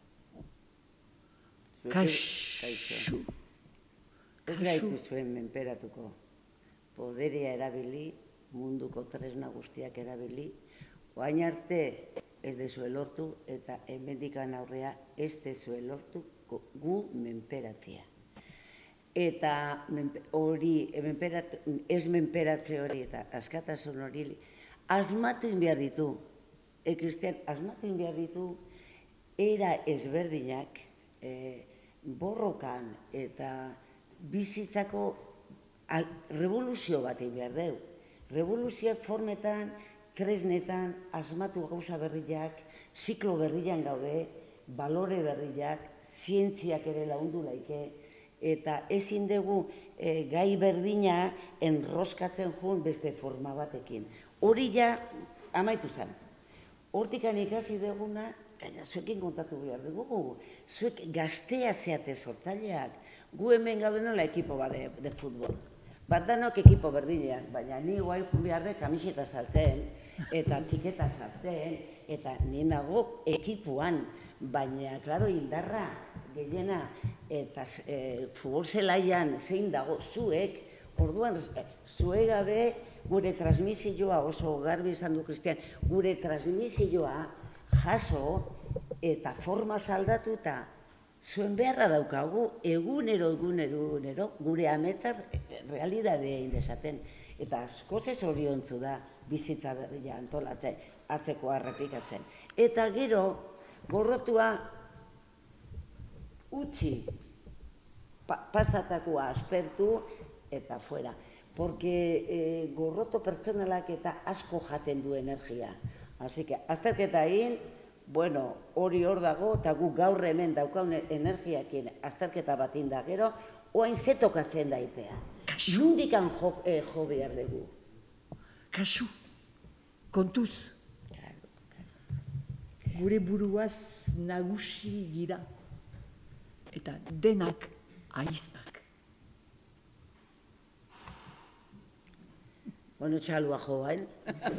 Kasu. Ez gaitu zuen menperatuko. Poderea erabili, munduko tresna guztiak erabili, oain arte ez dezue lortu eta hemendikan aurrea ez dezue lortu gu menperatzea. Eta hori, ez menperatze hori eta askatasun hori, asmatu behar ditu, e Kristian, asmatu behar ditu, era ezberdinak, borrokan eta bizitzako revoluzio bat egin behar dugu. Revoluzioak formetan, tresnetan, asmatu gauza berriak, ziklo berrian gaude, balore berriak, zientziak ere lagundu laike, eta ezin dugu gai berdina enroskatzen joan beste forma batekin. Hori ja amaitu zen. Hortikan ikasi duguna, gaina zuekin kontatu behar dugu, zuek gaztea zeate sortzaileak, gu hemen gauden nola ekipo bat de futbol. Bat danok ekipo berdinean, baina ni guai beharre kamiseta saltzen, eta tiketa sartzen, eta ni nago ekipuan, baina, klaro, indarra, gehiena, eta futbol zelaian zein dago zuek, orduan, zuek gabe gure transmisioa, oso garbi izan du Kristian, gure transmisioa jaso eta forma zaldatuta zuen beharra daukagu, egunero, egunero, egunero, gure ametzar realidadea indezaten. Eta askoz ez oriontzu da bizitza berria antolatzen, atzekoa errepikatzen. Eta gero, gorrotua utzi, pasatakoa aztertu eta fuera. Porque gorroto pertsonalak eta asko jaten du energia. Así que, azterketa egin, bueno, hori hor dago, eta gu gaur hemen daukaun energiakin azterketa bat inda gero, oain zetokatzen daitea. Nundikan jo behar dugu. Kasu, kontuz. Gure buruaz nagusi gira. Eta denak aizpak. Bueno, txalua jo bain.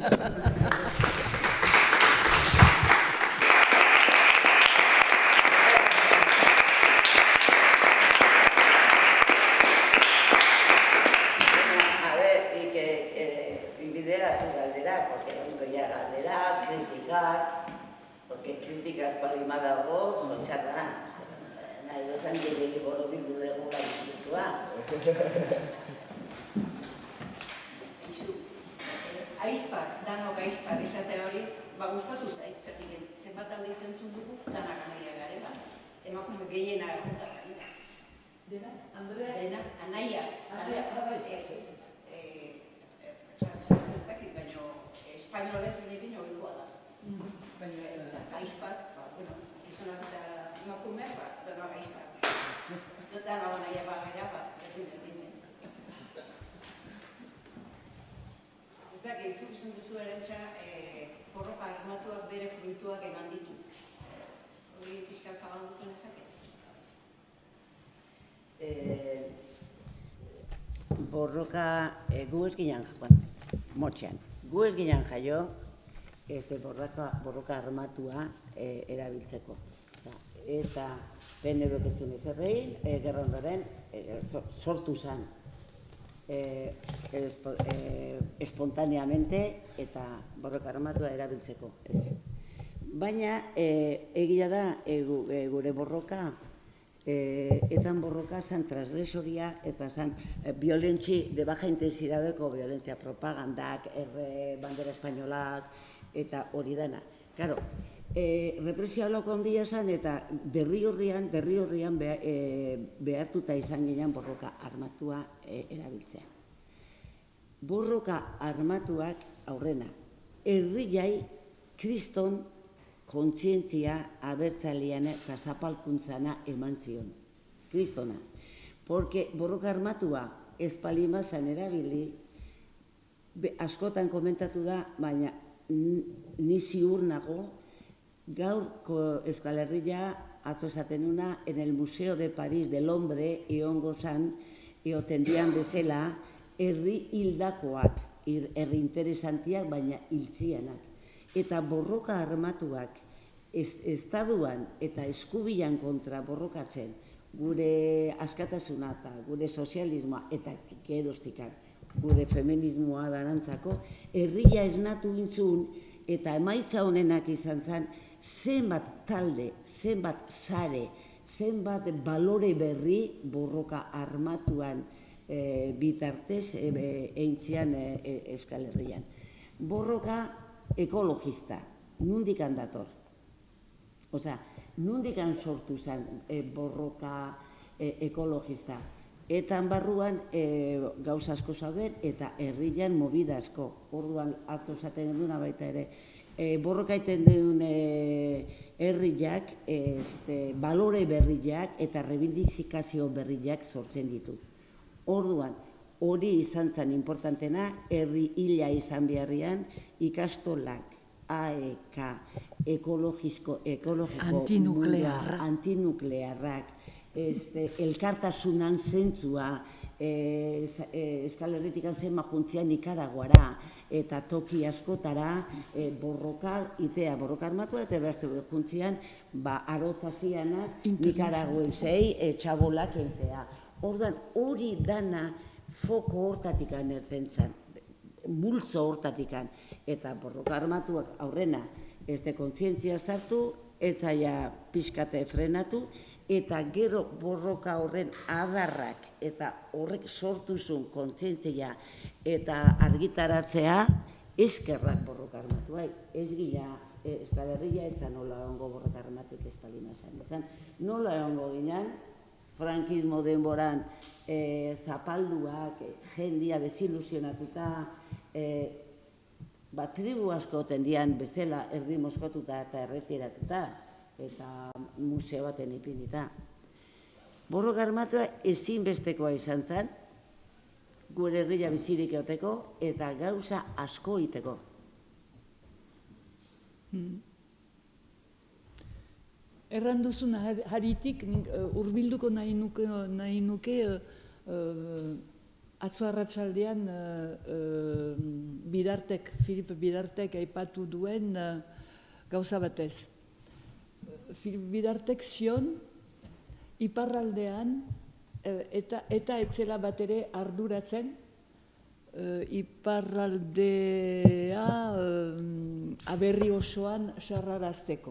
Porque kritikaz palima dago, zontxarra. Nahi dozan gehiagik boro bildu dugu gaizkitzua. Aizpak, danok aizpak esate hori, ba gustatu zait, zertik zenbat alde izentzun dugu, danak anaia garela. Emakume gehiena gara. Denak? Andrea? Denak, anaia. Anaia, abai. Ez dakit, baina espainolez binekin oidua da. Aizpak, bueno, gizonak eta emakumeak, danak aizpak. Danak anaia bagera, berdin berdinez. Ez dakit, zuk izan duzu erantza, borroka armatuak bere fruituak eman ditu. Hori pixka zabaldutzen ezake? Borroka gu ez ginen joan, motxean. Gu ez ginen jaio, borroka armatua erabiltzeko. Eta P N B ez zuen ezerrein, gerra ondoren sortu zen espontaneamente eta borroka armatua erabiltzeko. Baina egia da gure borroka, etan borroka zan transgresoria eta zan violentzi de baja intensidadeko violentzia propagandak, erre bandera espainolak eta hori dana. Karo, represio aloko handia zan eta derri horrian, derri horrian behartuta izan ginen borroka armatua erabiltzea. Borroka armatuak aurrena, herriai kriston kontzientzia abertzalean eta zapalkuntzana eman zion. Kristona. Porque borroka armatua ez palimazan erabili, askotan komentatu da, baina ni ziur nago, gaur Euskal Herria atzo esaten una, en el Museo de París del Hombre, eongo zan, eotendian bezala, herri hildakoak, herri interesantiak, baina hiltzianak. Eta borroka armatuak estaduan eta eskubilan kontra borrokatzen gure askatasuna eta gure sozialismoa eta geroztikan gure feminismoa darantzako, herria esnatu gintzun eta emaitza honenak izan zen zenbat talde, zenbat sare, zenbat balore berri borroka armatuan bitartez eintzian Euskal Herrian. Borroka ekologista, nundikan dator. Osea, nundikan sortu zen borroka ekologista. Eta barruan gauza asko zauden eta herrian mobida asko. Orduan atzo esaten duna baita ere. Borroka iten duen herriak, balore berriak eta rebindikazio berriak sortzen ditu. Orduan, hori izan zen importantena, herri hila izan beharrian, ikastolak, A E K, ekologiko, antinuklearrak, antinuklearrak, elkartasunan zentzua, Euskal Herritik zenba juntzia Nikaraguara eta toki askotara borroka itea, borroka armatua eta behazte juntzian arotzazianak Nikaraguesei txabolak eitea. Ordan hori dana foko hortatik anertzen zen, multzo hortatik eta borroka armatuak aurrena ez de kontzientzia sartu, ez zaila pixkate frenatu, eta gero borroka horren adarrak eta horrek sortuzun kontzientzia eta argitaratzea eskerrak borroka armatuai. Ez gila, Euskal Herria etzan nola ongo borroka armatuk espalina zen. Nola ongo ginen, frankismo denboran zapalduak, jendia desilusionatuta, tribu asko tendian bezala erdi moskotuta eta erretiratuta, eta museo baten ipinita. Borroka armatua ezinbestekoa izan zen, gure herria bizirik eoteko eta gauza asko iteko. Erran duzun haritik hurbilduko nahi nuke atzo arratsaldean Bidartek, Filip Bidartek aipatu duen gauza batez. Filip Bidartek zion, iparraldean, eta etzela bat ere arduratzen, iparraldea aberri osoan sarrarazteko.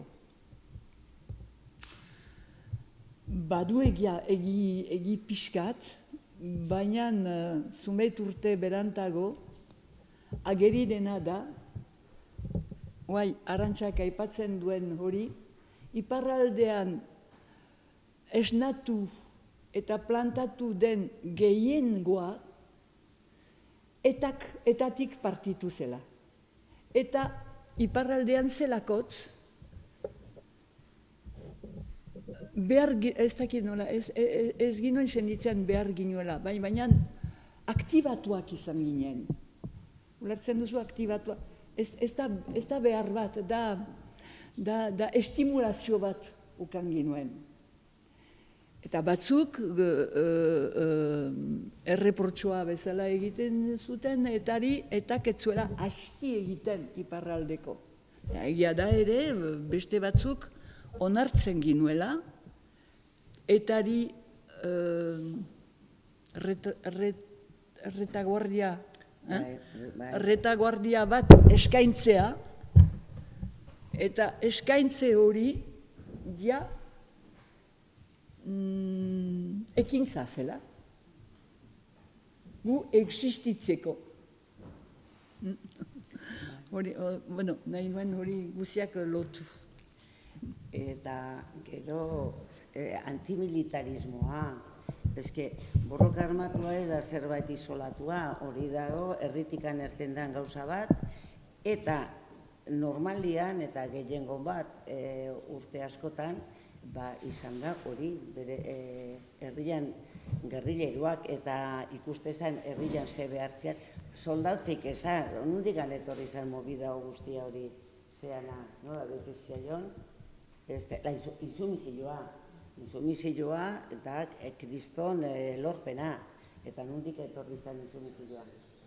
Badu egi pixkat, baina zumeit urte berantago, ageri dena da, guai, Arantxak aipatzen duen hori, iparraldean esnatu eta plantatu den gehiengoa etatik partitu zela. Eta iparraldean zelakotz, ez dakit nola, ez ginoen senditzen behar ginuela, baina aktibatuak izan ginen. Ulertzen duzu aktibatuak, ez da behar bat, da estimulazio bat ukan ginuen. Eta batzuk erreportsoa bezala egiten zuten, etari etak etzuela aski egiten iparraldeko. Egia da ere, beste batzuk onartzen ginuela, etari retaguardia bat eskaintzea, eta eskaintze hori ja ekintza zela, gu existitzeko. Bueno, nahi nuen hori guziak lotu. Eta gero antimilitarismoa, eske borroka armatua da zerbait isolatua, hori dago herritikan erten den gauza bat, eta normalian eta gehiengo bat urte askotan izan da hori bere herrian gerrileruak eta ikustezan herrian zebe hartziak soldautzik esan, onundik anetorri izan mobida guztia hori zeana, nola bezizia joan, izumizioa, izumizioa eta kriston lorpena, eta nondik etorri izan izumizioa.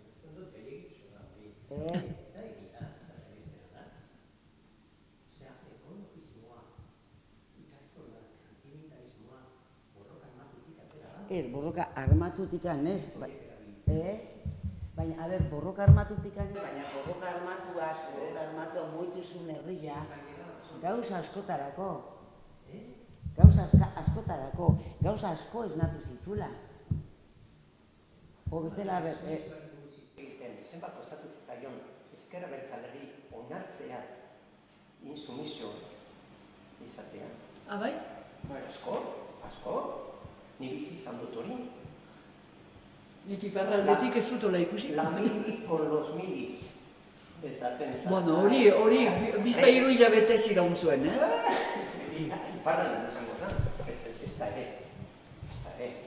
Er, borroka armatutik anez, baina, a ber, borroka armatutik anez, baina borroka armatuak, borroka armatua moituzun herria, gauza askotarako, gauza askotarako, gauza asko esnatu zitula. Hobetela, ber, zenbat kostatu zitzaion ezker abertzaleri onartzea insumizio izatea. Abai? Asko, asko. Ni bizi izan dut hori. Nik iparraldetik ez dutola ikusi. La mili con los milis. Bueno, hori, hori, bizpa hiru hilabete ziraun zuen, eh? Iparraldean esango da, ez da ere, ez da ere.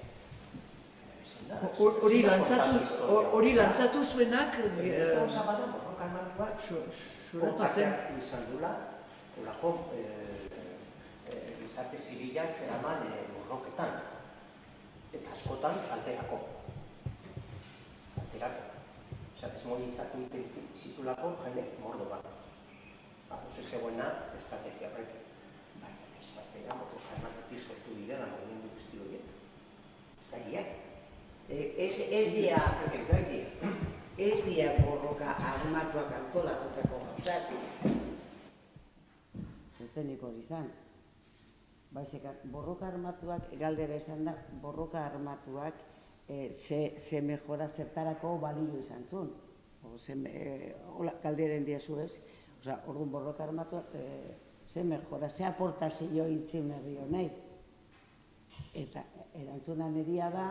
Hori lantzatu zuenak... Ez da osabada borroka armatu bat, suratu zen. Izan dula, olako gizarte zibila zeraman borroketan. Eta askotan alderako. eratzen. Osea, desmobilizatu zitulako jende mordo bat. Hauze zegoena estrategia horrekin. Baina, estrategia borroka armatutik sortu direla mugimendu guzti horiek. Ez da egia. Ez dia, ez dia borroka armatuak antolatutako gauzak. Ez denik hori izan. Baizik, borroka armatuak, galdera esan da, borroka armatuak ze mejora zertarako balio izan zuen. Galderen diazu ez. Orduan borroka armatuak ze mejora, ze aportazio intzin herri honei. Eta erantzunan eria da,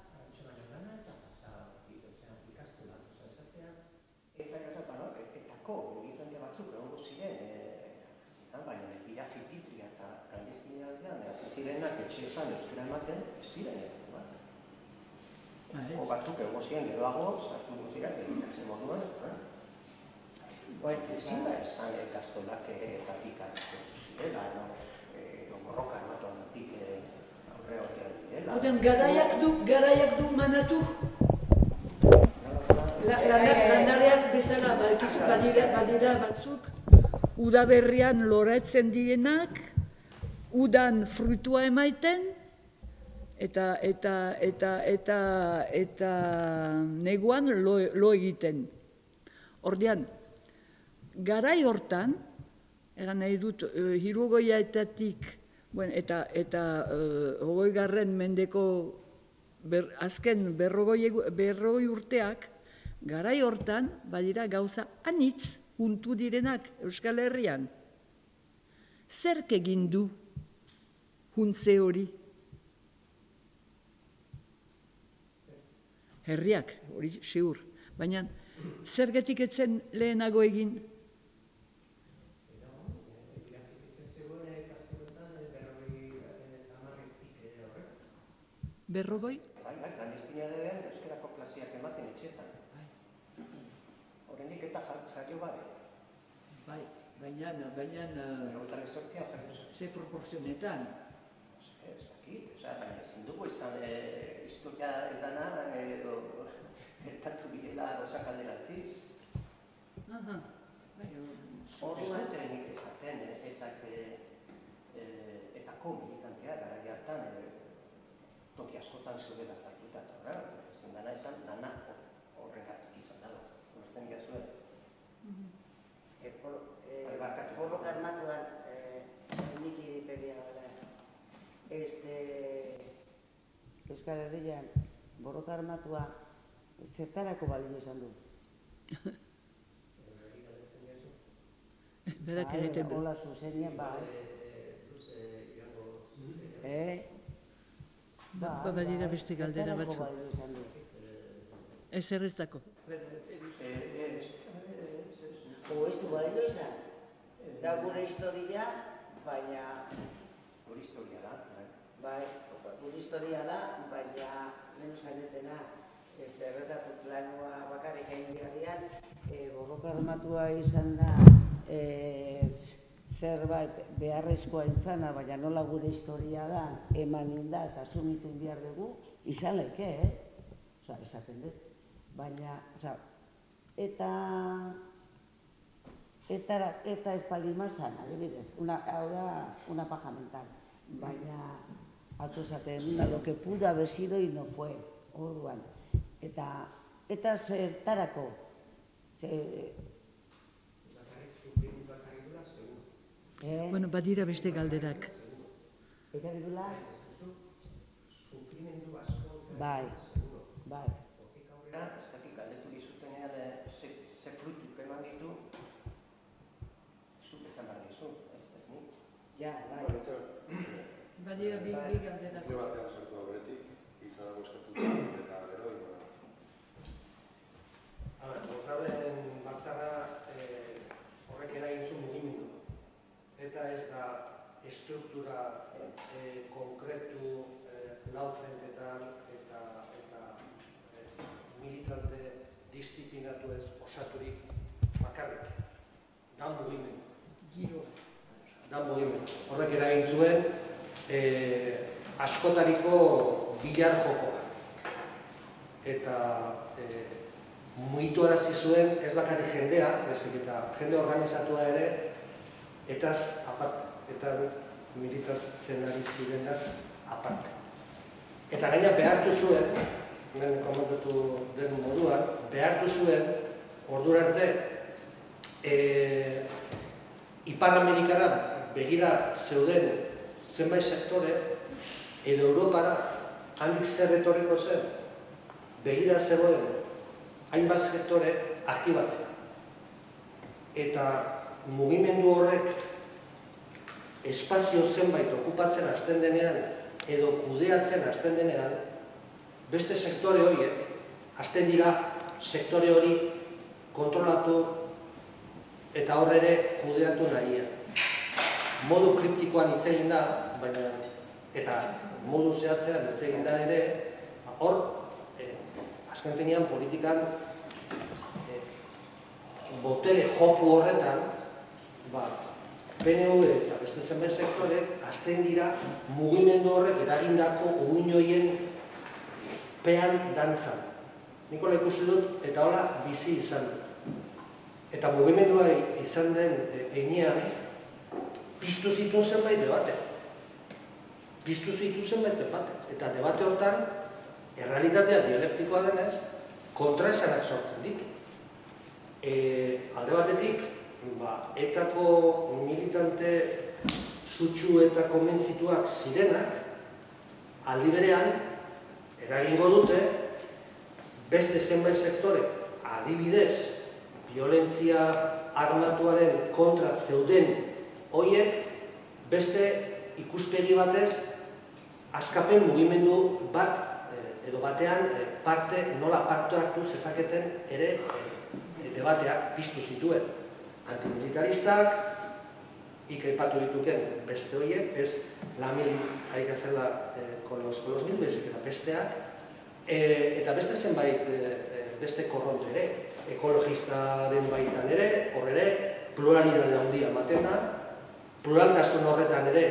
eta etako militante batzuk egongo ziren, baina dira fititria eta klandestinitatean, hasi zirenak etxeetan euskara ematen, ez ziren ematen. O batzuk egongo ziren geroago, sartu ziren, egitazen moduan. Ezin da esan ikastolak etatik atzertu zirela, borroka armatuagatik aurre horrean direla. Horren garaiak du manatu. Landareak bezala, badira batzuk, udaberrian loratzen direnak, udan fruitua emaiten, eta neguan lo egiten. Ordean, garai hortan, egan nahi dut, hirurogeitatik, eta hogei garren mendeko azken berrogei urteak, garai hortan, badira gauza anitz untu direnak Euskal Herrian. Zerk egin du huntze hori? Herriak, hori ziur. Baina, zergetik etzen lehenago egin? Berrogoi? Bai, bai, klandestinitatean euskarako klaseak ematen etxetan. Horrendik eta jaio bade. Bai, baina, baina... Horretan esortzian jaio zen. Ze proporzionetan? Ez dakit, baina ezin dugu izan historia ez dana, edo gertatu birela gauzak alderantziz. Aha, bai. Orduan nik esaten, etako militantea gara jartan, toki askotan zeudela zartuta eta horrela, ezin dana esan, dana horregatik izan dela. Horretzen dira zuen. Borroka armatuan, nik iriteria gara. Euskal Herrian, borroka armatua zertarako balio izan du? Berak egiten du. Hola zuzenien, bai. Ba, badira beste galdera batzu. Ez erreztako. O ez du balio izan. Da gure historia, baina... Gure historia da, bai. Gure historia da, baina lehen zanetena, ez derretatu planua bakarrik hain diarian, borroka armatua izan da zerbait beharrezkoa entzana, baina nola gure historia da, eman inda eta asumitu behar dugu, izan leke, eh? Osa, esaten dut. Baina, osa, eta... Eta espaldimazan, adibidez, hau da una paja mental, baina atzo esaten, lo que pudo haber sido y no fue, orduan. Eta zertarako, Bueno, badira beste galderak. Eta dira? Sufrimendu asko. Bai, bai. Hortik aurrera, ez dakik galdetu dizutenean ze fruituk eman ditu, zuk esan behar dizu, ez ni. Ja, bai. Badira bi galderak. Gure batean sartu da beretik, hitza dago eskatuta, eta gero, ino. Bosgarren batzarra horrek eragin zuen mugimendu. Eta ez da estruktura konkretu lau frentetan eta militante disiplinatu ez osaturik bakarrik. Da mugimendu. Giro. Da mugimendu. Horrek eragin zuen askotariko bilar jokoa. Eta mugitu zuen ez bakarrik jendea, baizik eta jende organizatua ere, etaz aparte, eta militatzen ari zirenaz aparte. Eta gaina behartu zuen, lehen komentatu den moduan, behartu zuen, ordura arte, Ipar Amerikara begira zeuden zenbait sektore, edo Europara handik zer etorriko zen, begira zegoen hainbat sektore aktibatzea. Eta mugimendu horrek espazio zenbait okupatzen hasten denean edo kudeatzen hasten denean, beste sektore horiek hasten dira sektore hori kontrolatu eta hor ere kudeatu nahia. Modu kriptikoan hitz egin da, baina eta modu zehatzean hitz egin da ere, hor, azken finean politikan botere joku horretan, P N V eta beste zenbait sektorek hasten dira mugimendu horrek eragindako uinoien pean dantzan. Nik hola ikusi dut eta hola bizi izan dut. Eta mugimendua izan den heinean, piztu zituen zenbait debate. Piztu zituen zenbait debate. Eta debate hortan, errealitatea dialektikoa denez, kontraesanak sortzen ditu. Alde batetik, etako militante sutsu eta konbentzituak zirenak, aldi berean, eragingo dute, beste zenbait sektorek, adibidez, violentzia armatuaren kontra zeuden hoiek, beste ikuspegi batez, askapen mugimendu bat, edo batean, parte, nola parte hartu zezaketen ere debateak piztu zituen. Antimilitaristak, ikaipatu dituken beste horiek, ez la mil hay que hacerla con los mil, bezik eta besteak, eta beste zenbait beste korronte ere, ekologistaren baitan ere, hor ere, pluralidade handia ematen da, pluraltasun horretan ere,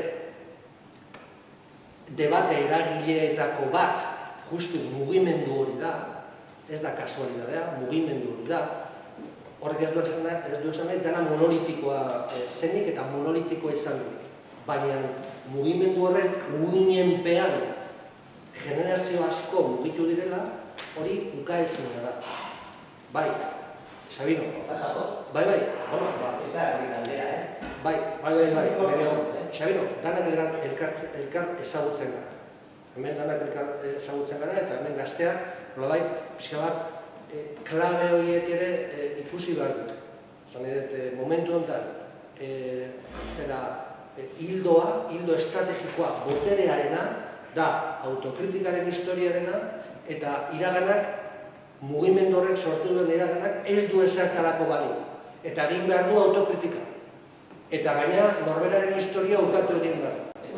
debate eragileetako bat, justu mugimendu hori da, ez da kasualidadea, mugimendu hori da, horrek ez du esan nahi, dena monolitikoa zenik eta monolitikoa izan dut. Baina mugimendu horrek uinenpean generazio asko mugitu direla, hori ukaezina da. Bai, Sabino. Bai, bai. Ez da hori galdera, eh? Bai, bai, bai, bai. Sabino, danak elkar ezagutzen gara. Hemen danak elkar ezagutzen gara eta hemen gazteak, nola bai, pixka bat, klabe horiek ere ikusi behar dut. Zan edet, momentu honetan, zera, hildoa, hildo estrategikoa, boterearena, da autokritikaren historiarena, eta iraganak, mugimendu horrek sortu duen iraganak, ez du ezertarako bali. Eta egin behar du autokritika. Eta gaina, norberaren historia ukatu egin behar.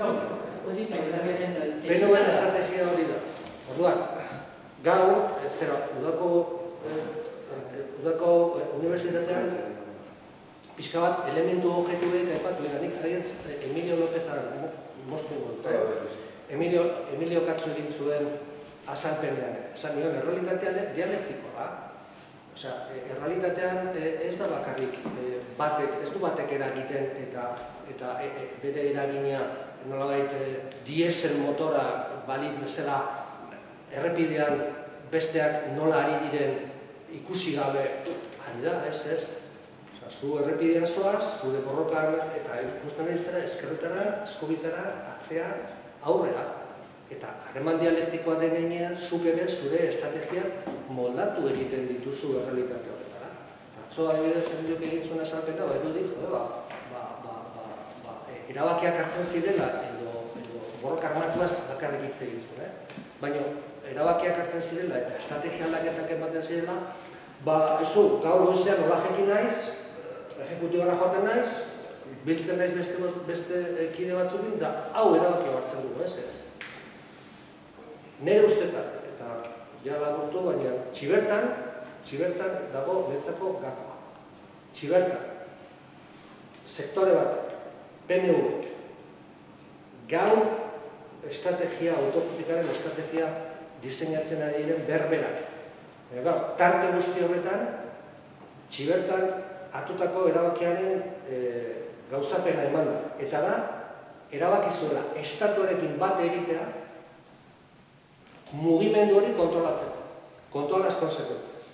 P N V-en estrategia hori da. Orduan, gaur, zera, udako udako unibertsitatean pixka bat elementu objektuek aipatu dira. Nik adiez Emilio Lópezan moztu dut. Emilio Katzu egin zuen azalpenean. Esan nion, errealitatean dialektikoa. Osea, errealitatean ez da bakarrik batek, ez du batek eragiten eta bere eragina nolabait diesel motora balitz bezala errepidean besteak nola ari diren ikusi gabe ari da, ez ez? Zu errepidean zoaz, zure borrokan eta ikusten ari zera eskerretara, eskobitara, atzea, aurrera. Eta harreman dialektikoa denean, zuk ere zure estrategia moldatu egiten dituzu errealitate horretara. Atzo adibidez Emiliok egin zuen azalpena, bai du dik, erabakiak hartzen zirela edo borroka armatuaz bakarrik hitz egin zuen. Baina erabakiak hartzen zirela eta estrategia aldaketak ematen zirela, ba, ezu, gaur goizean hola jekin naiz, ejekutibara joaten naiz, biltzen naiz beste kide batzukin, da hau erabaki hartzen dugu, ez ez? Nere ustetan, eta ja laburtu, baina txibertan, txibertan dago netzako gakoa. Txibertan, sektore batek, P N V-ek, gaur estrategia, autokritikaren estrategia diseinatzen ari diren berberak. Tarte guzti horretan, Txibertan hartutako erabakiaren gauzapena eman da. Eta da, erabaki zuela estatuarekin bat egitea mugimendu hori kontrolatzeko. Con todas las consecuencias.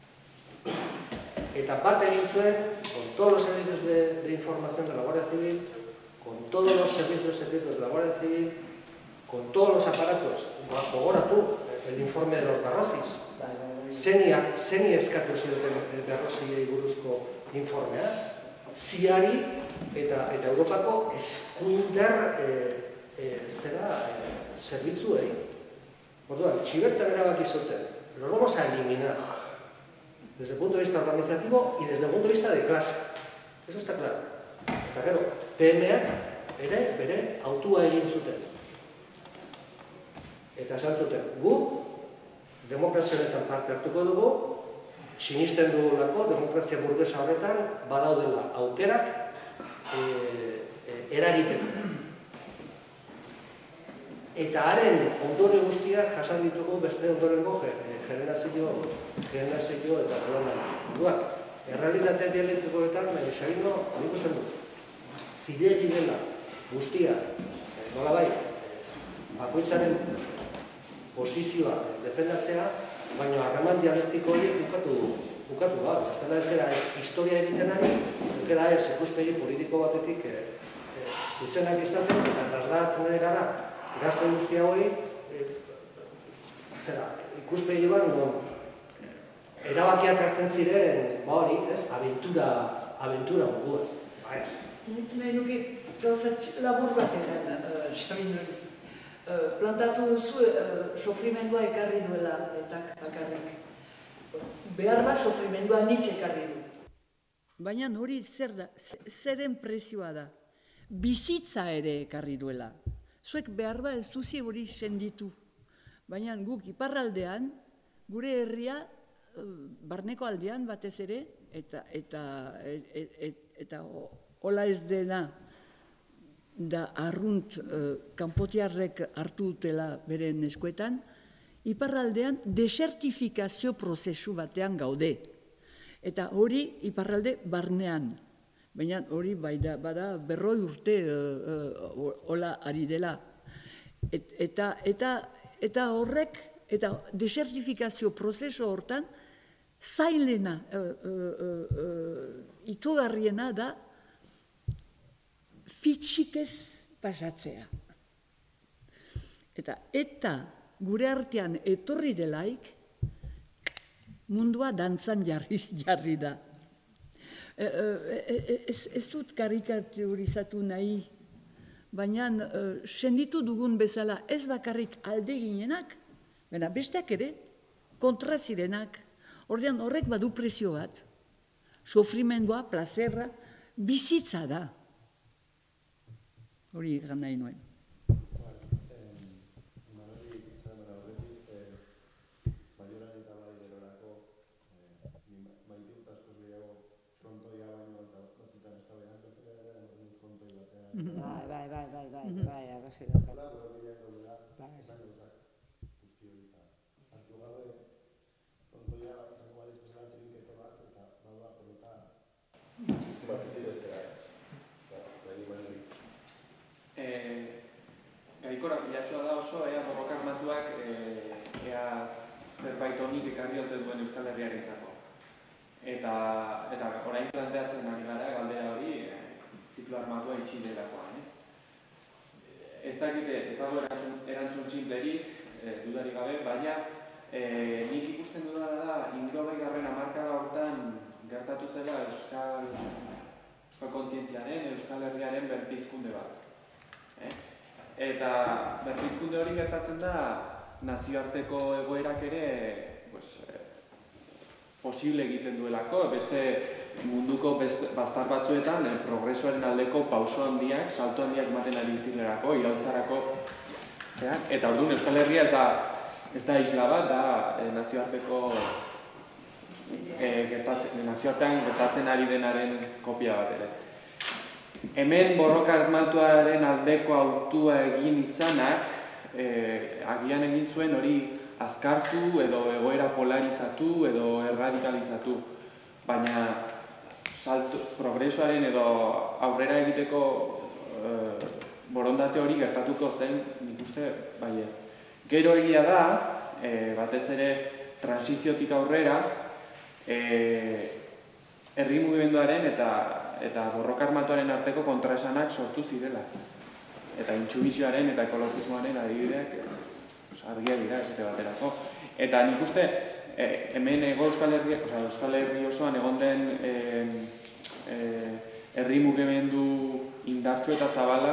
Eta bat egin zuen, con todos los servicios de, de información de la Guardia Civil, con todos los servicios secretos de la Guardia Civil, con todos los aparatos, gogoratu, el informe de los Barrozis, zeni eskatu zioten Barroziei buruzko informea, ziari eta Europako eskuindar zera zerbitzuei. Orduan, Txibertan erabaki zuten, los vamos a eliminar desde el punto de vista organizativo y desde el punto de vista de clase. Eso está claro. Eta gero, P M ak ere bere autua egin zuten. Eta esan zuten, gu demokrazia honetan parte hartuko dugu, sinisten dugulako demokrazia burgesa horretan badaudela aukerak eragiteko. Eta haren ondore guztiak jasan ditugu beste ondorengo generazio eta belaunaldi. Errealitate dialektikoetan, baina Sabino, nik usten dut, zilegi dela guztia, nolabai, bakoitzaren posizioa defendatzea, baina harreman dialektiko hori bukatu da. Ez dela ez gara ez historia egiten ari, ez gara ez ikuspegi politiko batetik zuzenak izaten, eta trasladatzen ere gara, gazte guztia hori, ikuspegi bat, erabakiak hartzen ziren, ba hori, ez, abentura moduan, ba ez. Nahi nuke gauzat labur batean, Sabino, plantatu duzu sofrimendua ekarri duela eta bakarrik. Behar bat sofrimendua nitz ekarri du. Baina hori zeren prezioa da, bizitza ere ekarri duela. Zuek behar bat ez duzi hori senditu. Baina guk iparraldean, gure herria, barneko aldean batez ere, eta hola ez dena, da arrunt kanpotiarrek hartu dutela beren eskuetan, iparraldean desertifikazio prozesu batean gaude. Eta hori iparralde barnean. Baina hori bada berroi urte hola ari dela. Eta horrek, eta desertifikazio prozesu hortan, zailena, itogarriena da, fitxikez pasatzea. Eta gure artean etorri delaik, mundua dantzan jarri da. Ez dut karikaturizatu nahi, baina senditu dugun bezala ez bakarrik alde ginenak, baina besteak ere, kontra zirenak. Ordean horrek badu prezio bat, sofrimendua, plazerra, bizitza da. Hori egan nahi nuen. Bai, bai, bai, bai, bai, bai, arrazoi daukala. Gaikora pilatxoa da oso, ea borroka armatuak ea zerbait honik ekarri ote duen Euskal Herriarentzako. Eta orain planteatzen ari gara, galdera hori, ziklo armatua itxi delakoan. Ez dakite, ez dago erantzun txinplerik, dudarik gabe, baina nik ikusten dudala da, hirurogei garren hamarkada hortan gertatu zela Euskal kontzientziaren, Euskal Herriaren berpizkunde bat. Eta berpizkunde hori gertatzen da nazioarteko egoerak ere posible egiten duelako, beste munduko baztar batzuetan progresoaren aldeko pauso handiak, salto handiak ematen ari zilerako, irautzarako. Eta orduan Euskal Herria ez da isla bat, da nazioarteko nazioartean gertatzen ari denaren kopia bat ere. Hemen borroka armatuaren aldeko autua egin izanak, agian egin zuen hori azkartu edo egoera polarizatu edo erradikalizatu. Baina progresoaren edo aurrera egiteko borondate hori gertatuko zen, nik uste, bai. Gero egia da, batez ere transiziotik aurrera, herri mugimenduaren eta borroka armatuaren arteko kontraesanak sortu zirela. Eta intsumisioaren eta ekologismoaren adibideak argiak dira esate baterako. Eta nik uste, hemen ego Euskal Herri osoan egon den herri mugimendu indartsu eta zabala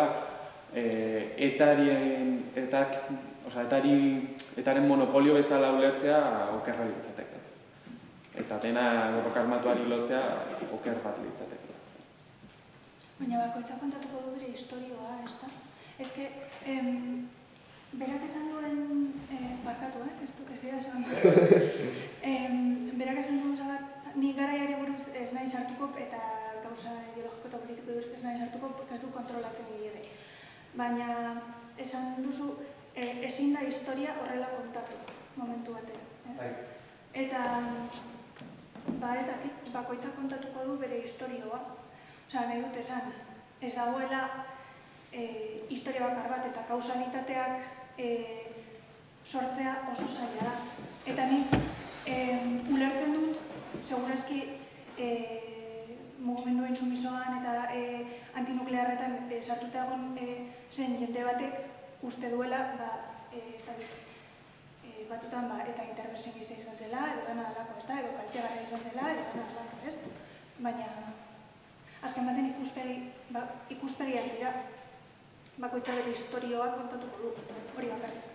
etaren monopolio bezala ulertzea okerra litzateke. Eta dena borroka armatuari lotzea oker bat litzateke. Baina bakoitza kontatuko du bere historioa, ez da? Ez que, berak esan duen, barkatu, ez dira esan duen, berak esan duen zabat, ni garaiari buruz ez nahi sartuko eta gauza ideologiko eta politiko buruz ez nahi sartuko ez du kontrolatzen gire. Baina esan duzu, ezin da historia horrela kontatu momentu batean. Eta, ba ez dakit, bakoitza kontatuko du bere historioa. Osa, nahi dut esan, ez dagoela historia bakar bat eta kausalitateak sortzea oso zaila da. Eta nik ulertzen dut, segurazki mugimendu intsumisoan eta antinuklearretan sartuta egon zen jende batek uste duela, batutan eta intervencionista izan zela, edo dena dalako, ez da, edo kaltegarra izan zela, edo dena dalako, ez? Baina, azken baten ikuspegiak dira, bakoitza bere historioa kontatuko du, hori bakarrik.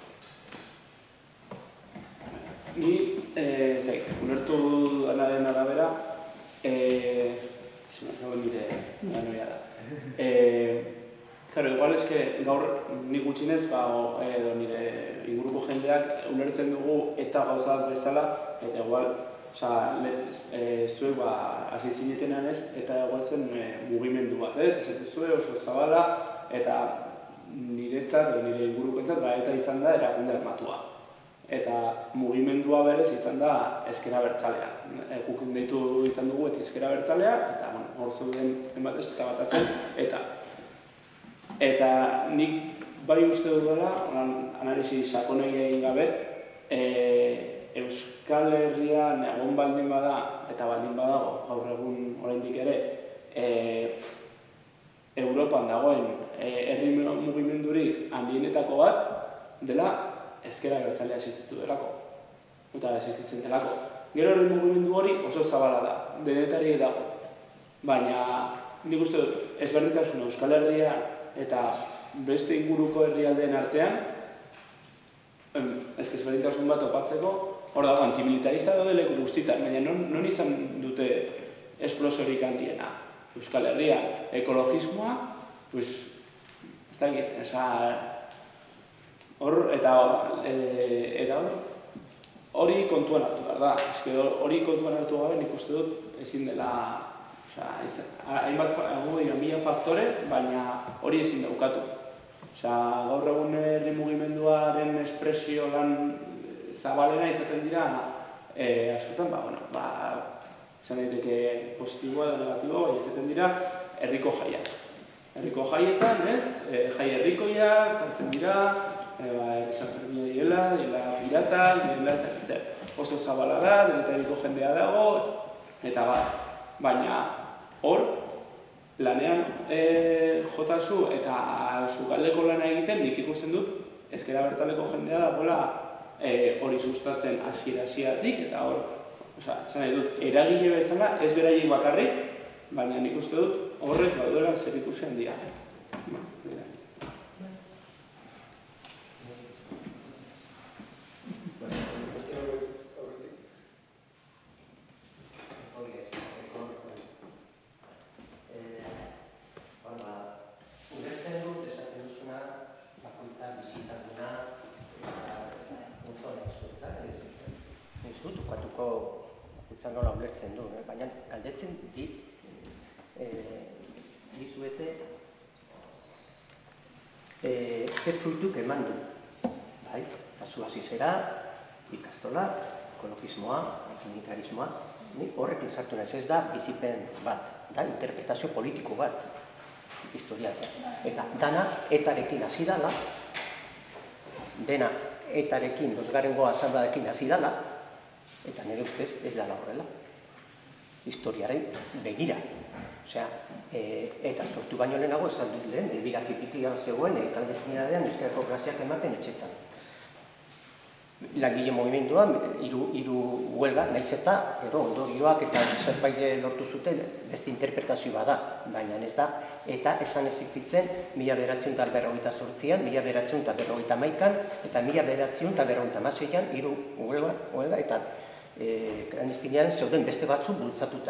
Ni, ez da, ulertu dudanaren arabera, zagoen nire noia da. Claro, igual es que gaur nik gutxinez, edo nire inguruko jendeak ulertzen dugu eta gauzak bezala, eta igual, zuek hasi zinetenan ez, eta igual zen mugimendu bat, ez? Ez zue oso zabala, eta niretzat, edo nire ingurukoentzat, eta izan da erakunde armatua. Eta mugimendua berez izan da ezker abertzalea. Guk deitu izan dugu eta ezker abertzalea, eta hor zeuden enbatez eta bat azen, eta Eta nik bai uste dut dela, analisi sakonei egin gabe, Euskal Herrian egon baldin bada, eta baldin badago, gaur egun oraindik ere, Europan dagoen herri mugimendurik handienetako bat, dela ezker abertzalea existitu delako, eta existitzen delako. Gero herri mugimendu hori oso zabala da, denetari dago, baina nik uste dut ezberdintasun Euskal Herrian eta beste inguruko herrialdeen artean, ez ezberdintasun bat opatzeko, hor dago antimilitarista daude leku guztietan, baina non izan dute esplosorik handiena? Euskal Herrian ekologismoa, ez dakit, hor, eta hor, hori kontuan hartu behar da. Hori kontuan hartu gabe nik uste dut ezin dela, hainbat mila faktore, baina hori ezin daukatu. Gaur egun herri mugimenduaren espresio lan zabalena izaten dira, askotan, izan daiteke positiboa edo negatiboa, baina izaten dira herriko jaiak. Herriko jaietan, ez? Jai herrikoiak, jartzen dira, esan fermina direla, direla piratak, direla ez zer. Oso zabala da, denetariko jendea dago, eta bat. Baina hor, lanean jotazu eta sukaldeko lana egiten nik ikusten dut ezker abertzaleko jendea dagoela hori sustatzen hasiera-hasieratik eta hor, esan nahi dut, eragile bezala ez beraiek bakarrik, baina nik uste dut horrek baduela zerikusi handia. Nola ulertzen du, baina galdetzen dit dizuete ze fruituk eman du. Bai, eta zu hasi zera, Ikastolak, ekologismoa, ekinitarismoa, ni horrekin sartu naiz, ez da bizipen bat, da interpretazio politiko bat, historiak. Eta dana etarekin hasi dala, dena etarekin, dosgarengo asanbladekin hasi dala, eta nire ustez ez dala horrela. Historiaren begira. Osea, eta sortu baino lehenago esan dut lehen, bebiratzi pitian zegoen, klandestinadean euskarako klaseak ematen etxetan. Langile movimenduan, hiru huelga, nahiz eta, ero, ondorioak eta zerbait lortu zuten, beste interpretazio bada, baina ez da, eta esan existitzen mila bederatziehun eta berrogeita zortzian, mila bederatziehun eta berrogeita hamaikan, eta mila bederatziehun eta berrogeita hamaseian, hiru huelga, eta klandestinadean zeuden beste batzuk bultzatuta.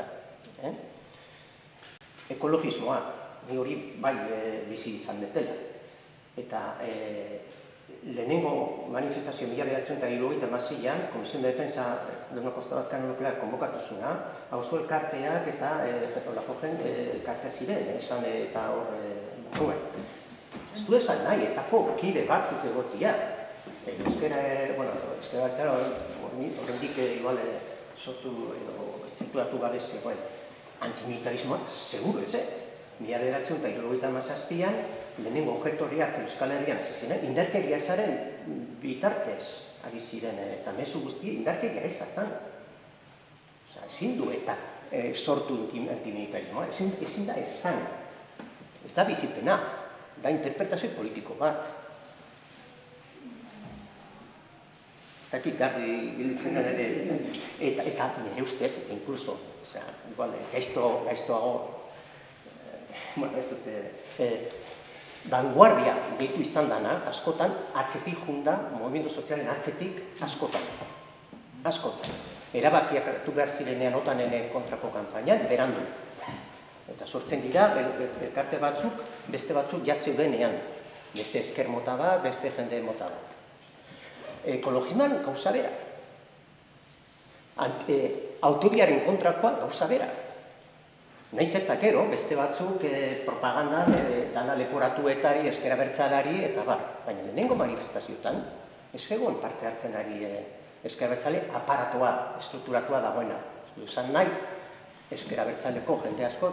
Ekologismoa, ni hori bai bizi izan detela. Eta lehenengo manifestazio mila bederatziehun eta hirurogeita hamaseian, Comisión de Defensa de una Costa Vasca Nuclear konbokatu zuna, auzo elkarteak eta olako jen elkartea ziren, esan eta hor duen. Ez du esan nahi, etako kide batzuk egotia. Euskera, bueno, euskera batzara horrendik igual sortu edo estrukturatu gabe zegoen. Antimilitarismoa, seguro ez ez. Mila bederatziehun eta hirurogeita hamazazpian, lehenengo objektoriak Euskal Herrian hasi ziren, indarkeria ezaren bitartez ari ziren, eta mezu guztia indarkeria ezazan. Ezin du eta sortu antimilitarismoa, ezin da ezan. Ez da bizipena, da interpretazio politiko bat. Ez dakit garri bilditzen da ere, eta nire ustez, eta inkluso, gaiztoago, bueno, ez dute, vanguardia gehitu izan dana, askotan, atzetik junda, movimendu sozialen atzetik, askotan, askotan. Erabakiak hartu behar zirenean otanenen kontrako kanpainan, berandu. Eta sortzen dira, elkarte batzuk, beste batzuk jazeudenean, beste esker mota bat, beste jende mota bat. Ekologismoan gauza bera. Autobiaren kontrakoa gauza bera. Nahiz eta gero, beste batzuk propaganda dana leporatuetari, eskera bertzalari, eta bar. Baina lehenengo manifestazioetan, ez egon parte hartzen ari eskera bertzale aparatoa, estrukturatua dagoena. Esan nahi, eskera bertzaleko jende asko,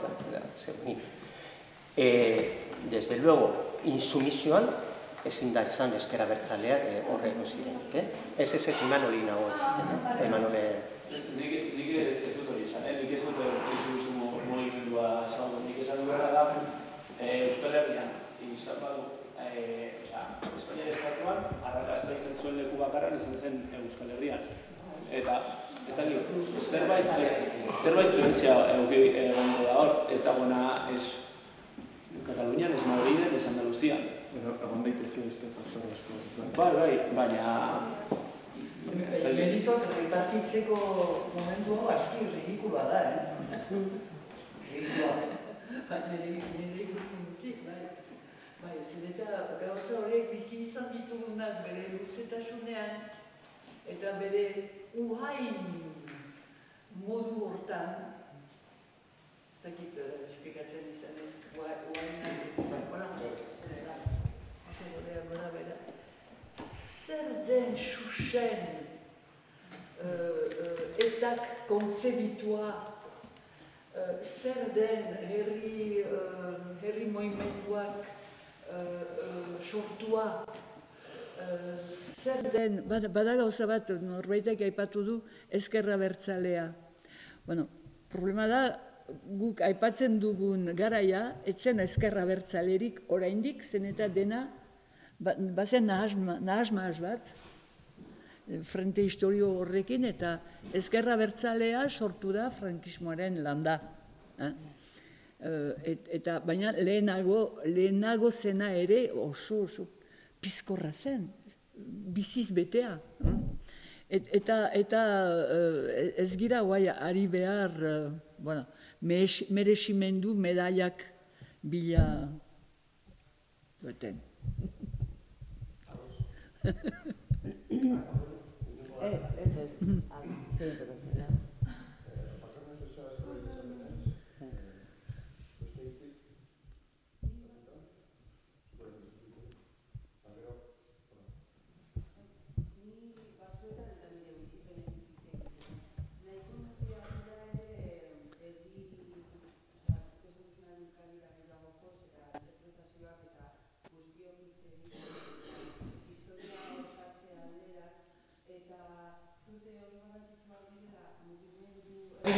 desde luego, insumizioan, ezin da esan eskera bertzaleak horrego zirenik. Ez ez ez Imanoli nago ez ziten, Imanole... Nik ez dut hori izan, nik ez dut insumizio mugimendua esan dut, nik esan du behar da Euskal Herrian, izan badu, Espainiar estatuan, arrakasta izan zuen leku bakarran izan zen Euskal Herrian. Eta, ez da gero, zerbait prebentzia egongo da hor, ez dagoena ez Katalunian, ez Madriden, ez Andaluzian. Egon daitezke beste faktor asko. Bai, bai, baina... Meritoak repartitzeko momentu hau aski ridikula da, eh? Ridikula. Baina nire ikuspuntutik, bai. Bai, zen eta gauza horiek bizi izan ditugunak bere luzetasunean eta bere uhain modu hortan, ez dakit esplikatzen izan ez, uhain zer den xuxen etak kontzebitua, zer den herri moimenduak sortua, zer den, bada gauza bat norbaitek aipatu du ezkerra bertzalea. Bueno, problema da, guk aipatzen dugun garaia, etzen ezkerra bertzalerik oraindik, zen eta dena, bazen nahasmahas bat, frente historio horrekin, eta ezkerra bertzalea sortu da frankismoaren landa. Eta baina lehenago zena ere oso oso pizkorra zen, biziz betea. Eta ez gira guai ari behar, bueno, merezimendu medaiak bila dueten. Ez, ez, ez.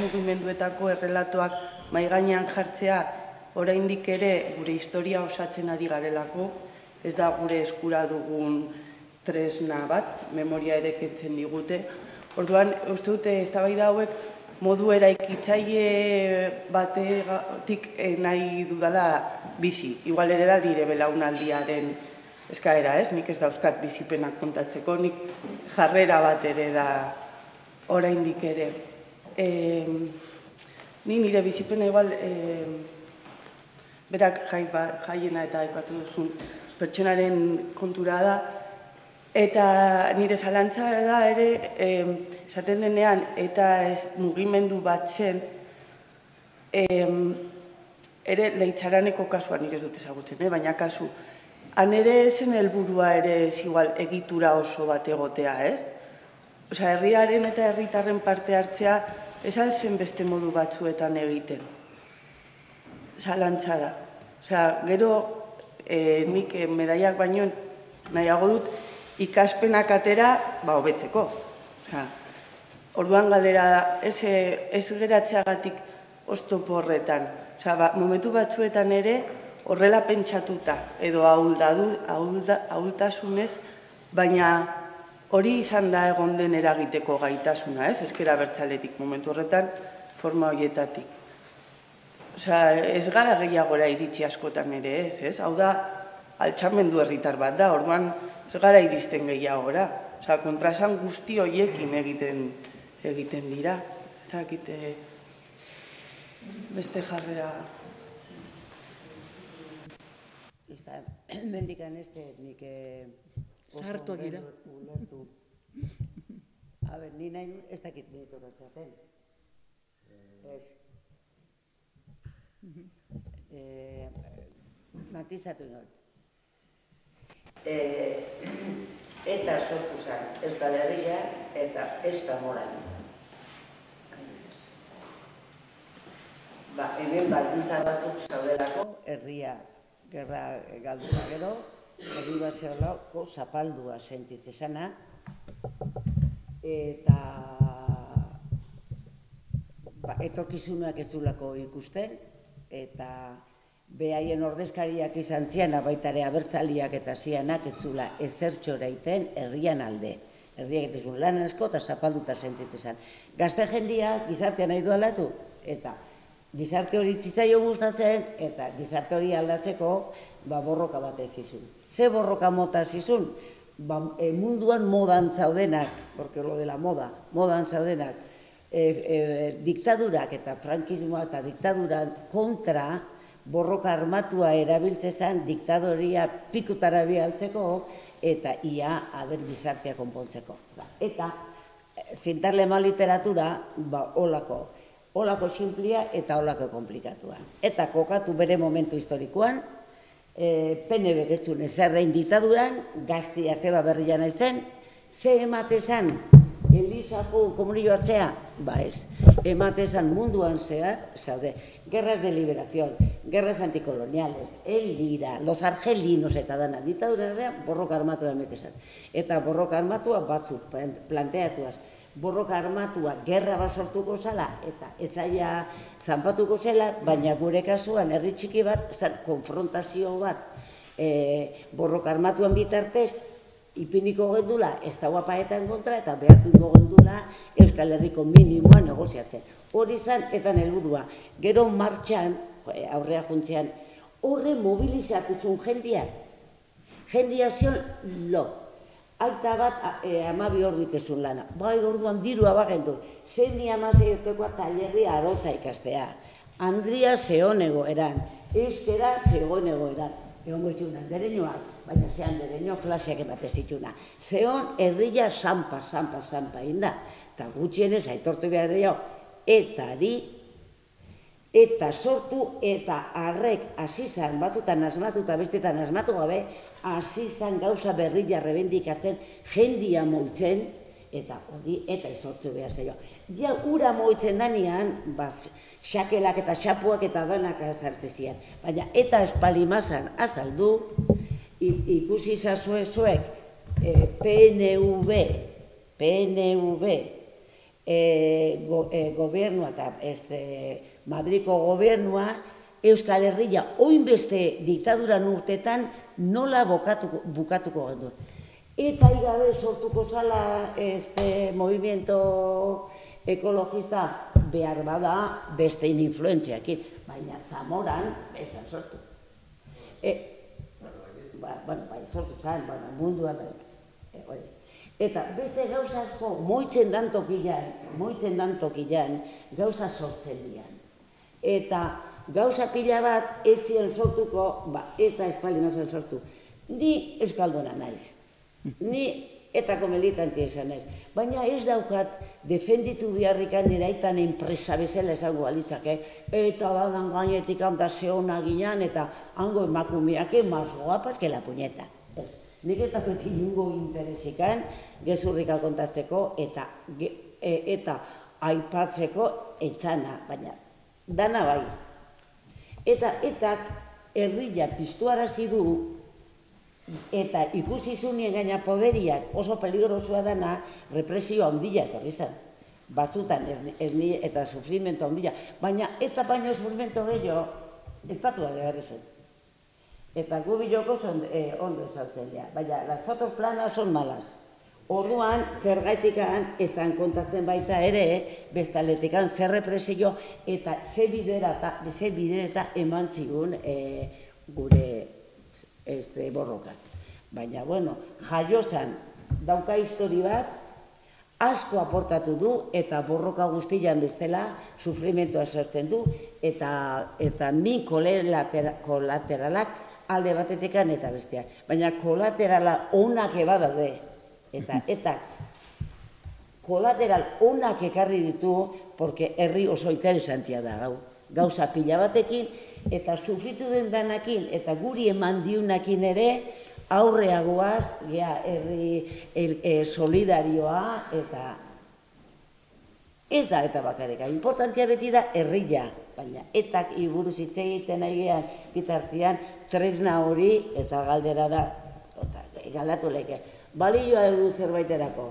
mugimenduetako errelatoak mahai gainean jartzea oraindik ere gure historia osatzen ari garelako, ez da gure eskura dugun tresna bat, memoria ere kentzen digute. Orduan, uste dute eztabaida hauek modu eraikitzaile batetik nahi dudala bizi. Igual ere da nire belaunaldiaren eskaera, ez? Nik ez dauzkat bizipenak kontatzeko, nik jarrera bat ere da oraindik ere. Ni nire bizipena igual berak jaiena eta aipatu duzun pertsonaren kontura da, eta nire zalantza da ere, esaten denean, eta ez mugimendu bat zen, ere Leitzaraneko kasua nik ez dut ezagutzen, baina kasu, han ere zen helburua ere igual egitura oso bat egotea, ez? Osa, herriaren eta herritarren parte hartzea esan zen beste modu batzuetan egiten. Zalantza da. Osa, gero nik medaiak baino nahiago dut ikaspenak atera, ba, hobetzeko. Orduan galdera da, ez geratzeagatik oztopo horretan. Momentu batzuetan ere horrela pentsatuta, edo ahultasunez, baina hori izan da egon den eragiteko gaitasuna, ez? Ezker abertzaletik momentu horretan, forma horietatik. Ez gara gehiagora iritsi askotan ere, ez? Hau da, altxamendu herritar bat da, orduan ez gara iristen gehiagora. Kontraesan guzti horiekin egiten dira. Ez dakit beste jarrera... Mendikan ez nik zartuak gira. Ulertu. A ber, ni nahi ez dakit nire tokatzaten. Ez. Matizatu not. Eta sortu zen Euskal Herria eta ez da moran. Hemen baldintza batzuk zaudelako herria gerra galdua gero, herri bat zeolako zapaldua sentitzezana, eta etorkizunak ez zulako ikusten, eta behaien ordezkariak izan zian, baitare abertzaliak eta zianak ez zula ezertxora iten herrian alde. Herriak ez zuen lan asko eta zapalduta sentitzezan. Gazte jendia gizartea nahi du aldatu, eta gizarte hori zitzaio gustatzen, eta gizarte hori aldatzeko borroka bat ez izun. Ze borroka mota zizun? Munduan modan zaudenak, porque lo de la moda, modan zaudenak, diktadurak eta frankismoa eta diktaduran kontra borroka armatua erabiltzezan diktadoria pikutara bialtzeko eta ia aber gizartea konpontzeko. Eta zintarlema literatura, holako, holako simplia eta holako komplikatua. Eta kokatu bere momentu historikoan, P N B getzun ezerrein diktaduran, gaztia zeba berria naizen, ze ematezan Elizako komunio hartzea? Ba ez, ematezan munduan zehar, zaude, guerras de liberación, guerras anticoloniales, el lira, los argelinos eta dana, diktaduraren borroka armatua emetezan. Eta borroka armatua batzuk planteatuaz, borroka armatua gerra bat sortuko zala eta etzaia zanpatuko zela, baina gure kasuan herri txiki bat, konfrontazio bat borroka armatuan bitartez, ipiniko gendula ez da guapaetan kontra eta behartuko gendula Euskal Herriko minimoa negoziatzen. Hori izan eta helburua. Gero martxan, aurrea juntzean, horre mobilizatu zuen jendia. Jendia zion lo. Alta bat amabi hor ditezun lana. Bai, orduan dirua bagendu. Zein ni amasei urtekoa tailerria arotza ikastea. Andria zehonego eran. Euskera zehonego eran. Egon goituna, dereñoak, baina zean dereño klaseak emate zituna. Zehon herria sampa, sampa, sampa inda. Eta gutxienez aitortu behar dio, etari, eta sortu, eta arrek asizan, batzutan asmatu eta bestetan asmatu gabe, asizan gauza berria rebendikatzen, jendia moitzen, eta hori, eta izortu behar zeio. Ja, ura moitzen danean, xakelak eta xapuak eta danak azaltzezian. Baina, eta espalimazan azaldu, ikusi zazue zuek P N V, P N V, gobernua eta Madriko gobernua Euskal Herria oinbeste diktaduran urtetan nola bukatuko gendu. Eta igabe sortuko zala movimiento ekologista behar bada bestein influentziakin, baina Zamoran betzan sortu. Baina sortu zan, munduan. Eta beste gauza asko moitzen dan tokian, moitzen dan tokian gauza sortzen dian. Eta gauza pila bat etzien sortuko, eta espaldi mazan sortu. Ni euskalduna naiz, ni etako militantia izan naiz, baina ez daukat defenditu biharrikan nire aitan enpresa bezala esango balitzake, eta dadan gainetik handa zehona ginean, eta hango emakumeak emaz guapas que la puñeta. Nik ez dakot inungo interesikan gezurrika kontatzeko eta aipatzeko etxana, baina dana bai. Eta etak herria piztuarazi du eta ikusi zunien gaina poderiak oso peligrosua dana represio handia etorri zen. Batzutan eta sufrimento handia, baina eta baino sufrimento gehiago estatua behar izan. Eta gu biloko ondo esaltzen dira, baina las fotos planas son malas. Orduan, zergaitikan, ez dan kontatzen baita ere, bestaletikan, zer represio eta ze bidereta eman zigun gure borrokat. Baina, bueno, jaiozan dauka histori bat, asko aportatu du eta borroka guztian bezala sufrimentoa sortzen du eta min kolateralak alde batetekan eta bestea. Baina kolaterala onak ebadade, eta eta kolateral onak ekarri ditu, porque herri oso interesantia da gau. Gauza pila batekin, eta sufritu den danakin, eta guri eman diunakin ere, aurreagoaz, gea herri solidarioa, eta ez da eta bakareka. Importantia beti da herria, baina etak iburuz hitz egiten aigean bitartian, tresna hori eta galdera da, galdatu leke, balioa edu zerbaiterako?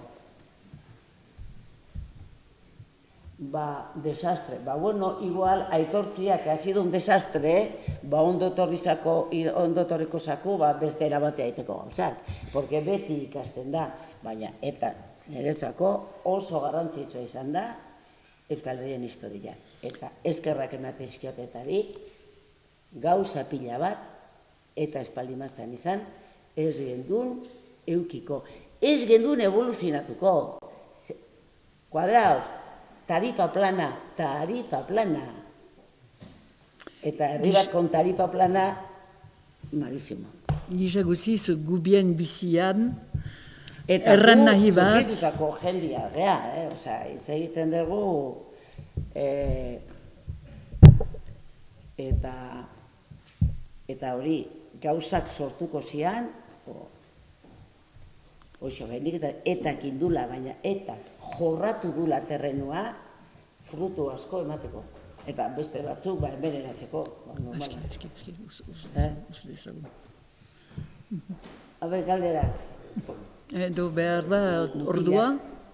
Ba, desastre. Ba, bueno, igual, aitortziak ha sido un desastre, ba, ondotorriko zako, ba, beste erabatea aiteko gauzak. Porque beti ikasten da, baina, eta niretzako oso garrantzitsua izan da, Euskal Herrien historia. Eta eskerrak emate izkiotetari, gauza pila bat, eta espaldi mazan izan, ez gendun eukiko. Ez gendun evoluzionatuko. Kuadraos, tarifa plana, tarifa plana. Eta herri bat kon tarifa plana, malísimo. Gisa guziz gubien bizian, erran nahi bat. Eta gu sufritutako jendia, rea, oza, hitz egiten dugu, eta hori, gauzak sortuko zian, oixo, behinik etak indula, baina etak jorratu dula terrenua, frutu asko emateko. Eta beste batzuk, ba, hemen eratzeko. Eski, eski, eski, uste dezagun. Habe, galdera. Edo behar da, ordua?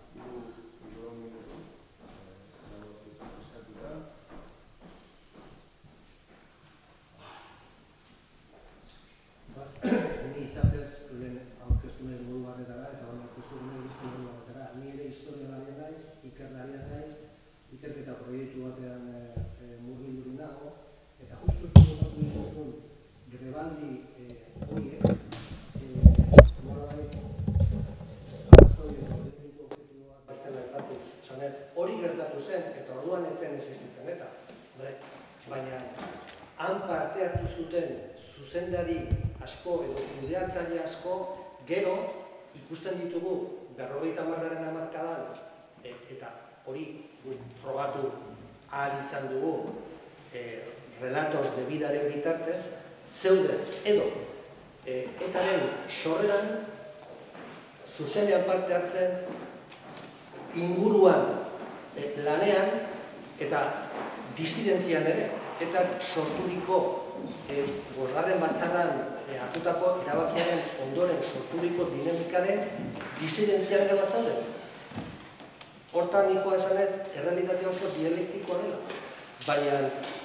Ni izatez, lehen aurkeztu nahi modu barretara, eta hori aurkeztu nahi guztu modu barretara. Ni ere historialaria naiz, ikerlaria naiz, ikerketa proiektu batean murgildurin nago, eta justu zuzatu izuzun grebaldi horiek, morabait, arrazoi eta horretiko objektibo bat bestela erratuz. Zanez, hori gertatu zen, eta orduan etzen existitzen, eta, baina, han parte hartu zuten zuzendari asko edo kudeatzaile asko, gero ikusten ditugu berrogeita hamargarren hamarkadan, eta hori frogatu ahal izan dugu relatos de bidaren bitartez, zeuden edo etaren sorreran zuzenean parte hartzen inguruan lanean eta disidentzian ere, eta sorturiko bosgarren batzarran hartutako erabakiaren ondoren sorturiko dinamikaren disidentzian ere bazauden. Hortan nikoa esan ez, errealitatea oso dialektikoa dela. Baina,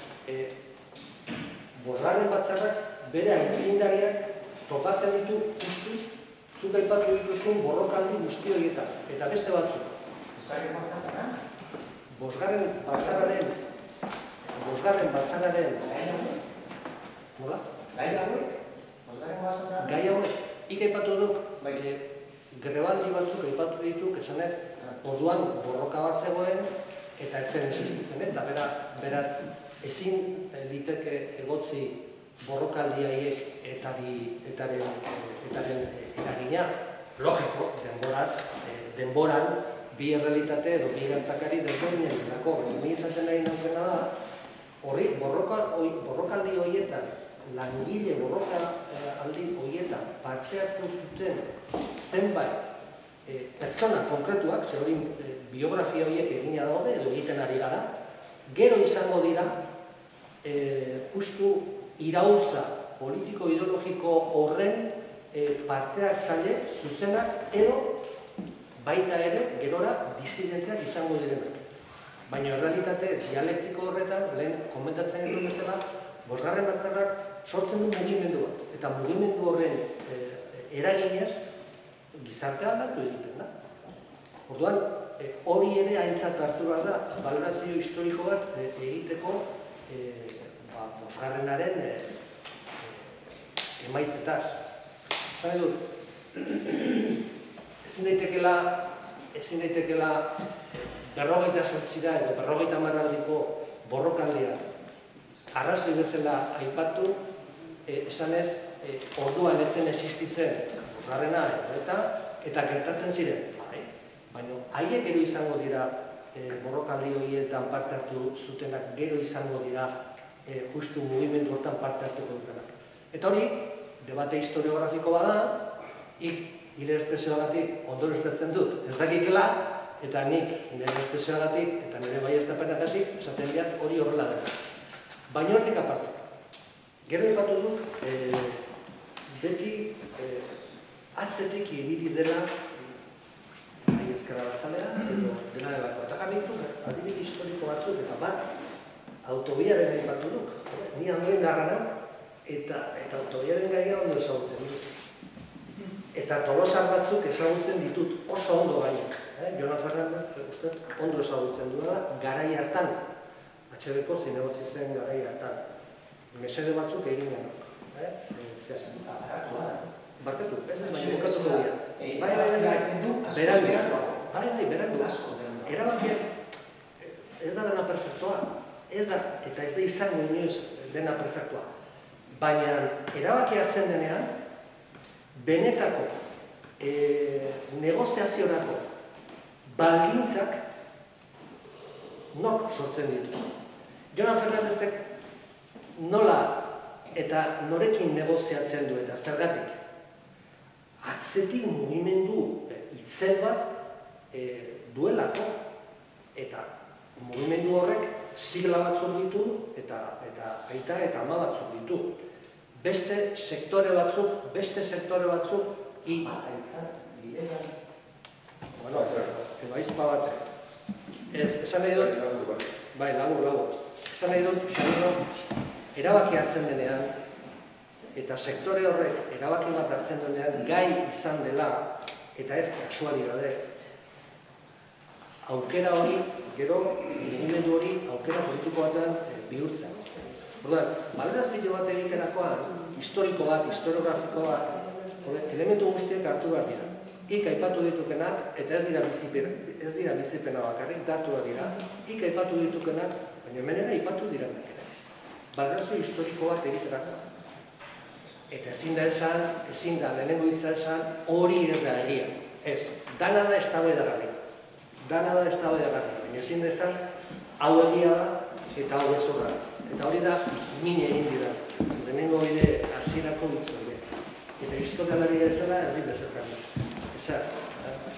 bosgarren batzarrak bere aitzindariak topatzen ditu guzti, zuk aipatu dituzun borrokaldi guzti horietan, eta beste batzuk. Bosgarren batzarraren, bosgarren batzarraren, nola? Gai hauek? Bosgarren batzarraren? Gai hauek, ik aipatu duk, grebaldi batzuk aipatu dituk, esan ez, orduan borroka bat zegoen, eta etzen existitzen, eta beraz, ezin liteke egotzi borrokaldi haiek etaren eragina, logiko, denboraz, denboran, bi errealitate edo bi gertakari desberdinen delako. Ni esaten nahi naukena da, horri borrokaldi horietan, langile borrokaldi horietan parte hartu zuten zenbait pertsona konkretuak, ze hori biografia horiek egina daude edo egiten ari gara, gero izango dira justu iraultza politiko-ideologiko horren parte hartzaile zuzenak edo baita ere gerora disidenteak izango direnak. Baina errealitate dialektiko horretan, lehen komentatzen dut bezala, bosgarren batzarrak sortzen du mugimendu bat. Eta mugimendu horren eraginez gizartea aldatu egiten da. Orduan, hori ere aintzat hartu behar da, balorazio historiko bat egiteko bosgarrenaren emaitzetaz. Zane dut, ezin daitekela, ezin daitekela berrogeita sortzira edo berrogeita marraldiko borrokaldia arrazoi bezala aipatu, esanez, orduan etzen existitzen bosgarrena eta eta gertatzen ziren. Baina haiek gero izango dira borrokaldi horietan parte hartu zutenak, gero izango dira justu mugimendu hortan parte hartuko dutenak. Eta hori, debate historiografiko bada, ik nire espresioagatik ondorioztatzen dut. Ez dakikela, eta nik nire espresioagatik eta nire baieztapenagatik esaten diat hori horrela dela. Baina hortik aparte. Gero ipatu dut, beti atzetik ibili dela bai ezkerra batzalea, edo dena delako. Eta jarritu, adibide historiko batzuk, eta bat autobiaren aipatu duk. Ni handuen garrana, eta autobiaren gaia ondo ezagutzen dut. Eta Tolosan batzuk ezagutzen ditut oso ondo gaiak. Jonan Fernandez, uste, ondo ezagutzen duela, garai hartan. H B ko zinegotzi zen garai hartan. Mesede batzuk egin genok. Barkatu, ez ez baina bukatuko dira. Bai, bai, bai, bai, berandu. Bai, bai, berandu. Erabakiak ez da dena perfektua. Ez da, eta ez da izango inoiz dena perfektua. Baina erabaki hartzen denean, benetako negoziaziorako baldintzak nok sortzen ditu. Jonan Fernandezek nola eta norekin negoziatzen du eta zergatik. Atzetik mugimendu itzel bat duelako eta mugimendu horrek sigla batzuk ditu eta aita eta ama batzuk ditu. Beste sektore batzuk, beste sektore batzuk, ima, aita, bidea, bueno, edo aizpa batzuk. Ez, esan nahi dut, bai, lagur, lagur. Esan nahi dut, erabaki hartzen denean, eta sektore horrek erabaki bat hartzen denean, gai izan dela, eta ez kasualidadez. Aukera hori, gero, mugimendu hori, aukera politiko batean bihurtzen. Orduan, balorazio bat egiterakoan, historiko bat, historiografiko bat, elementu guztiak hartu behar dira. Ik aipatu ditukenak, eta ez dira bizipena bakarrik, datuak dira, ik aipatu ditukenak, baina hemenera aipatu diranak ere. Balorazio historiko bat egiterakoan. Eta ezin da esan, ezin da lehenengo hitza esan, hori ez da egia. Ez, dana da ez dago edagarri. Dana da ez dago edagarri. Baina ezin da esan, hau egia da, eta hau ezurra. Eta hori da, mine egin dira. Lehenengo bide hasierako hitz horiek. Eta historialari ezela, ez dira zertan. Ezar.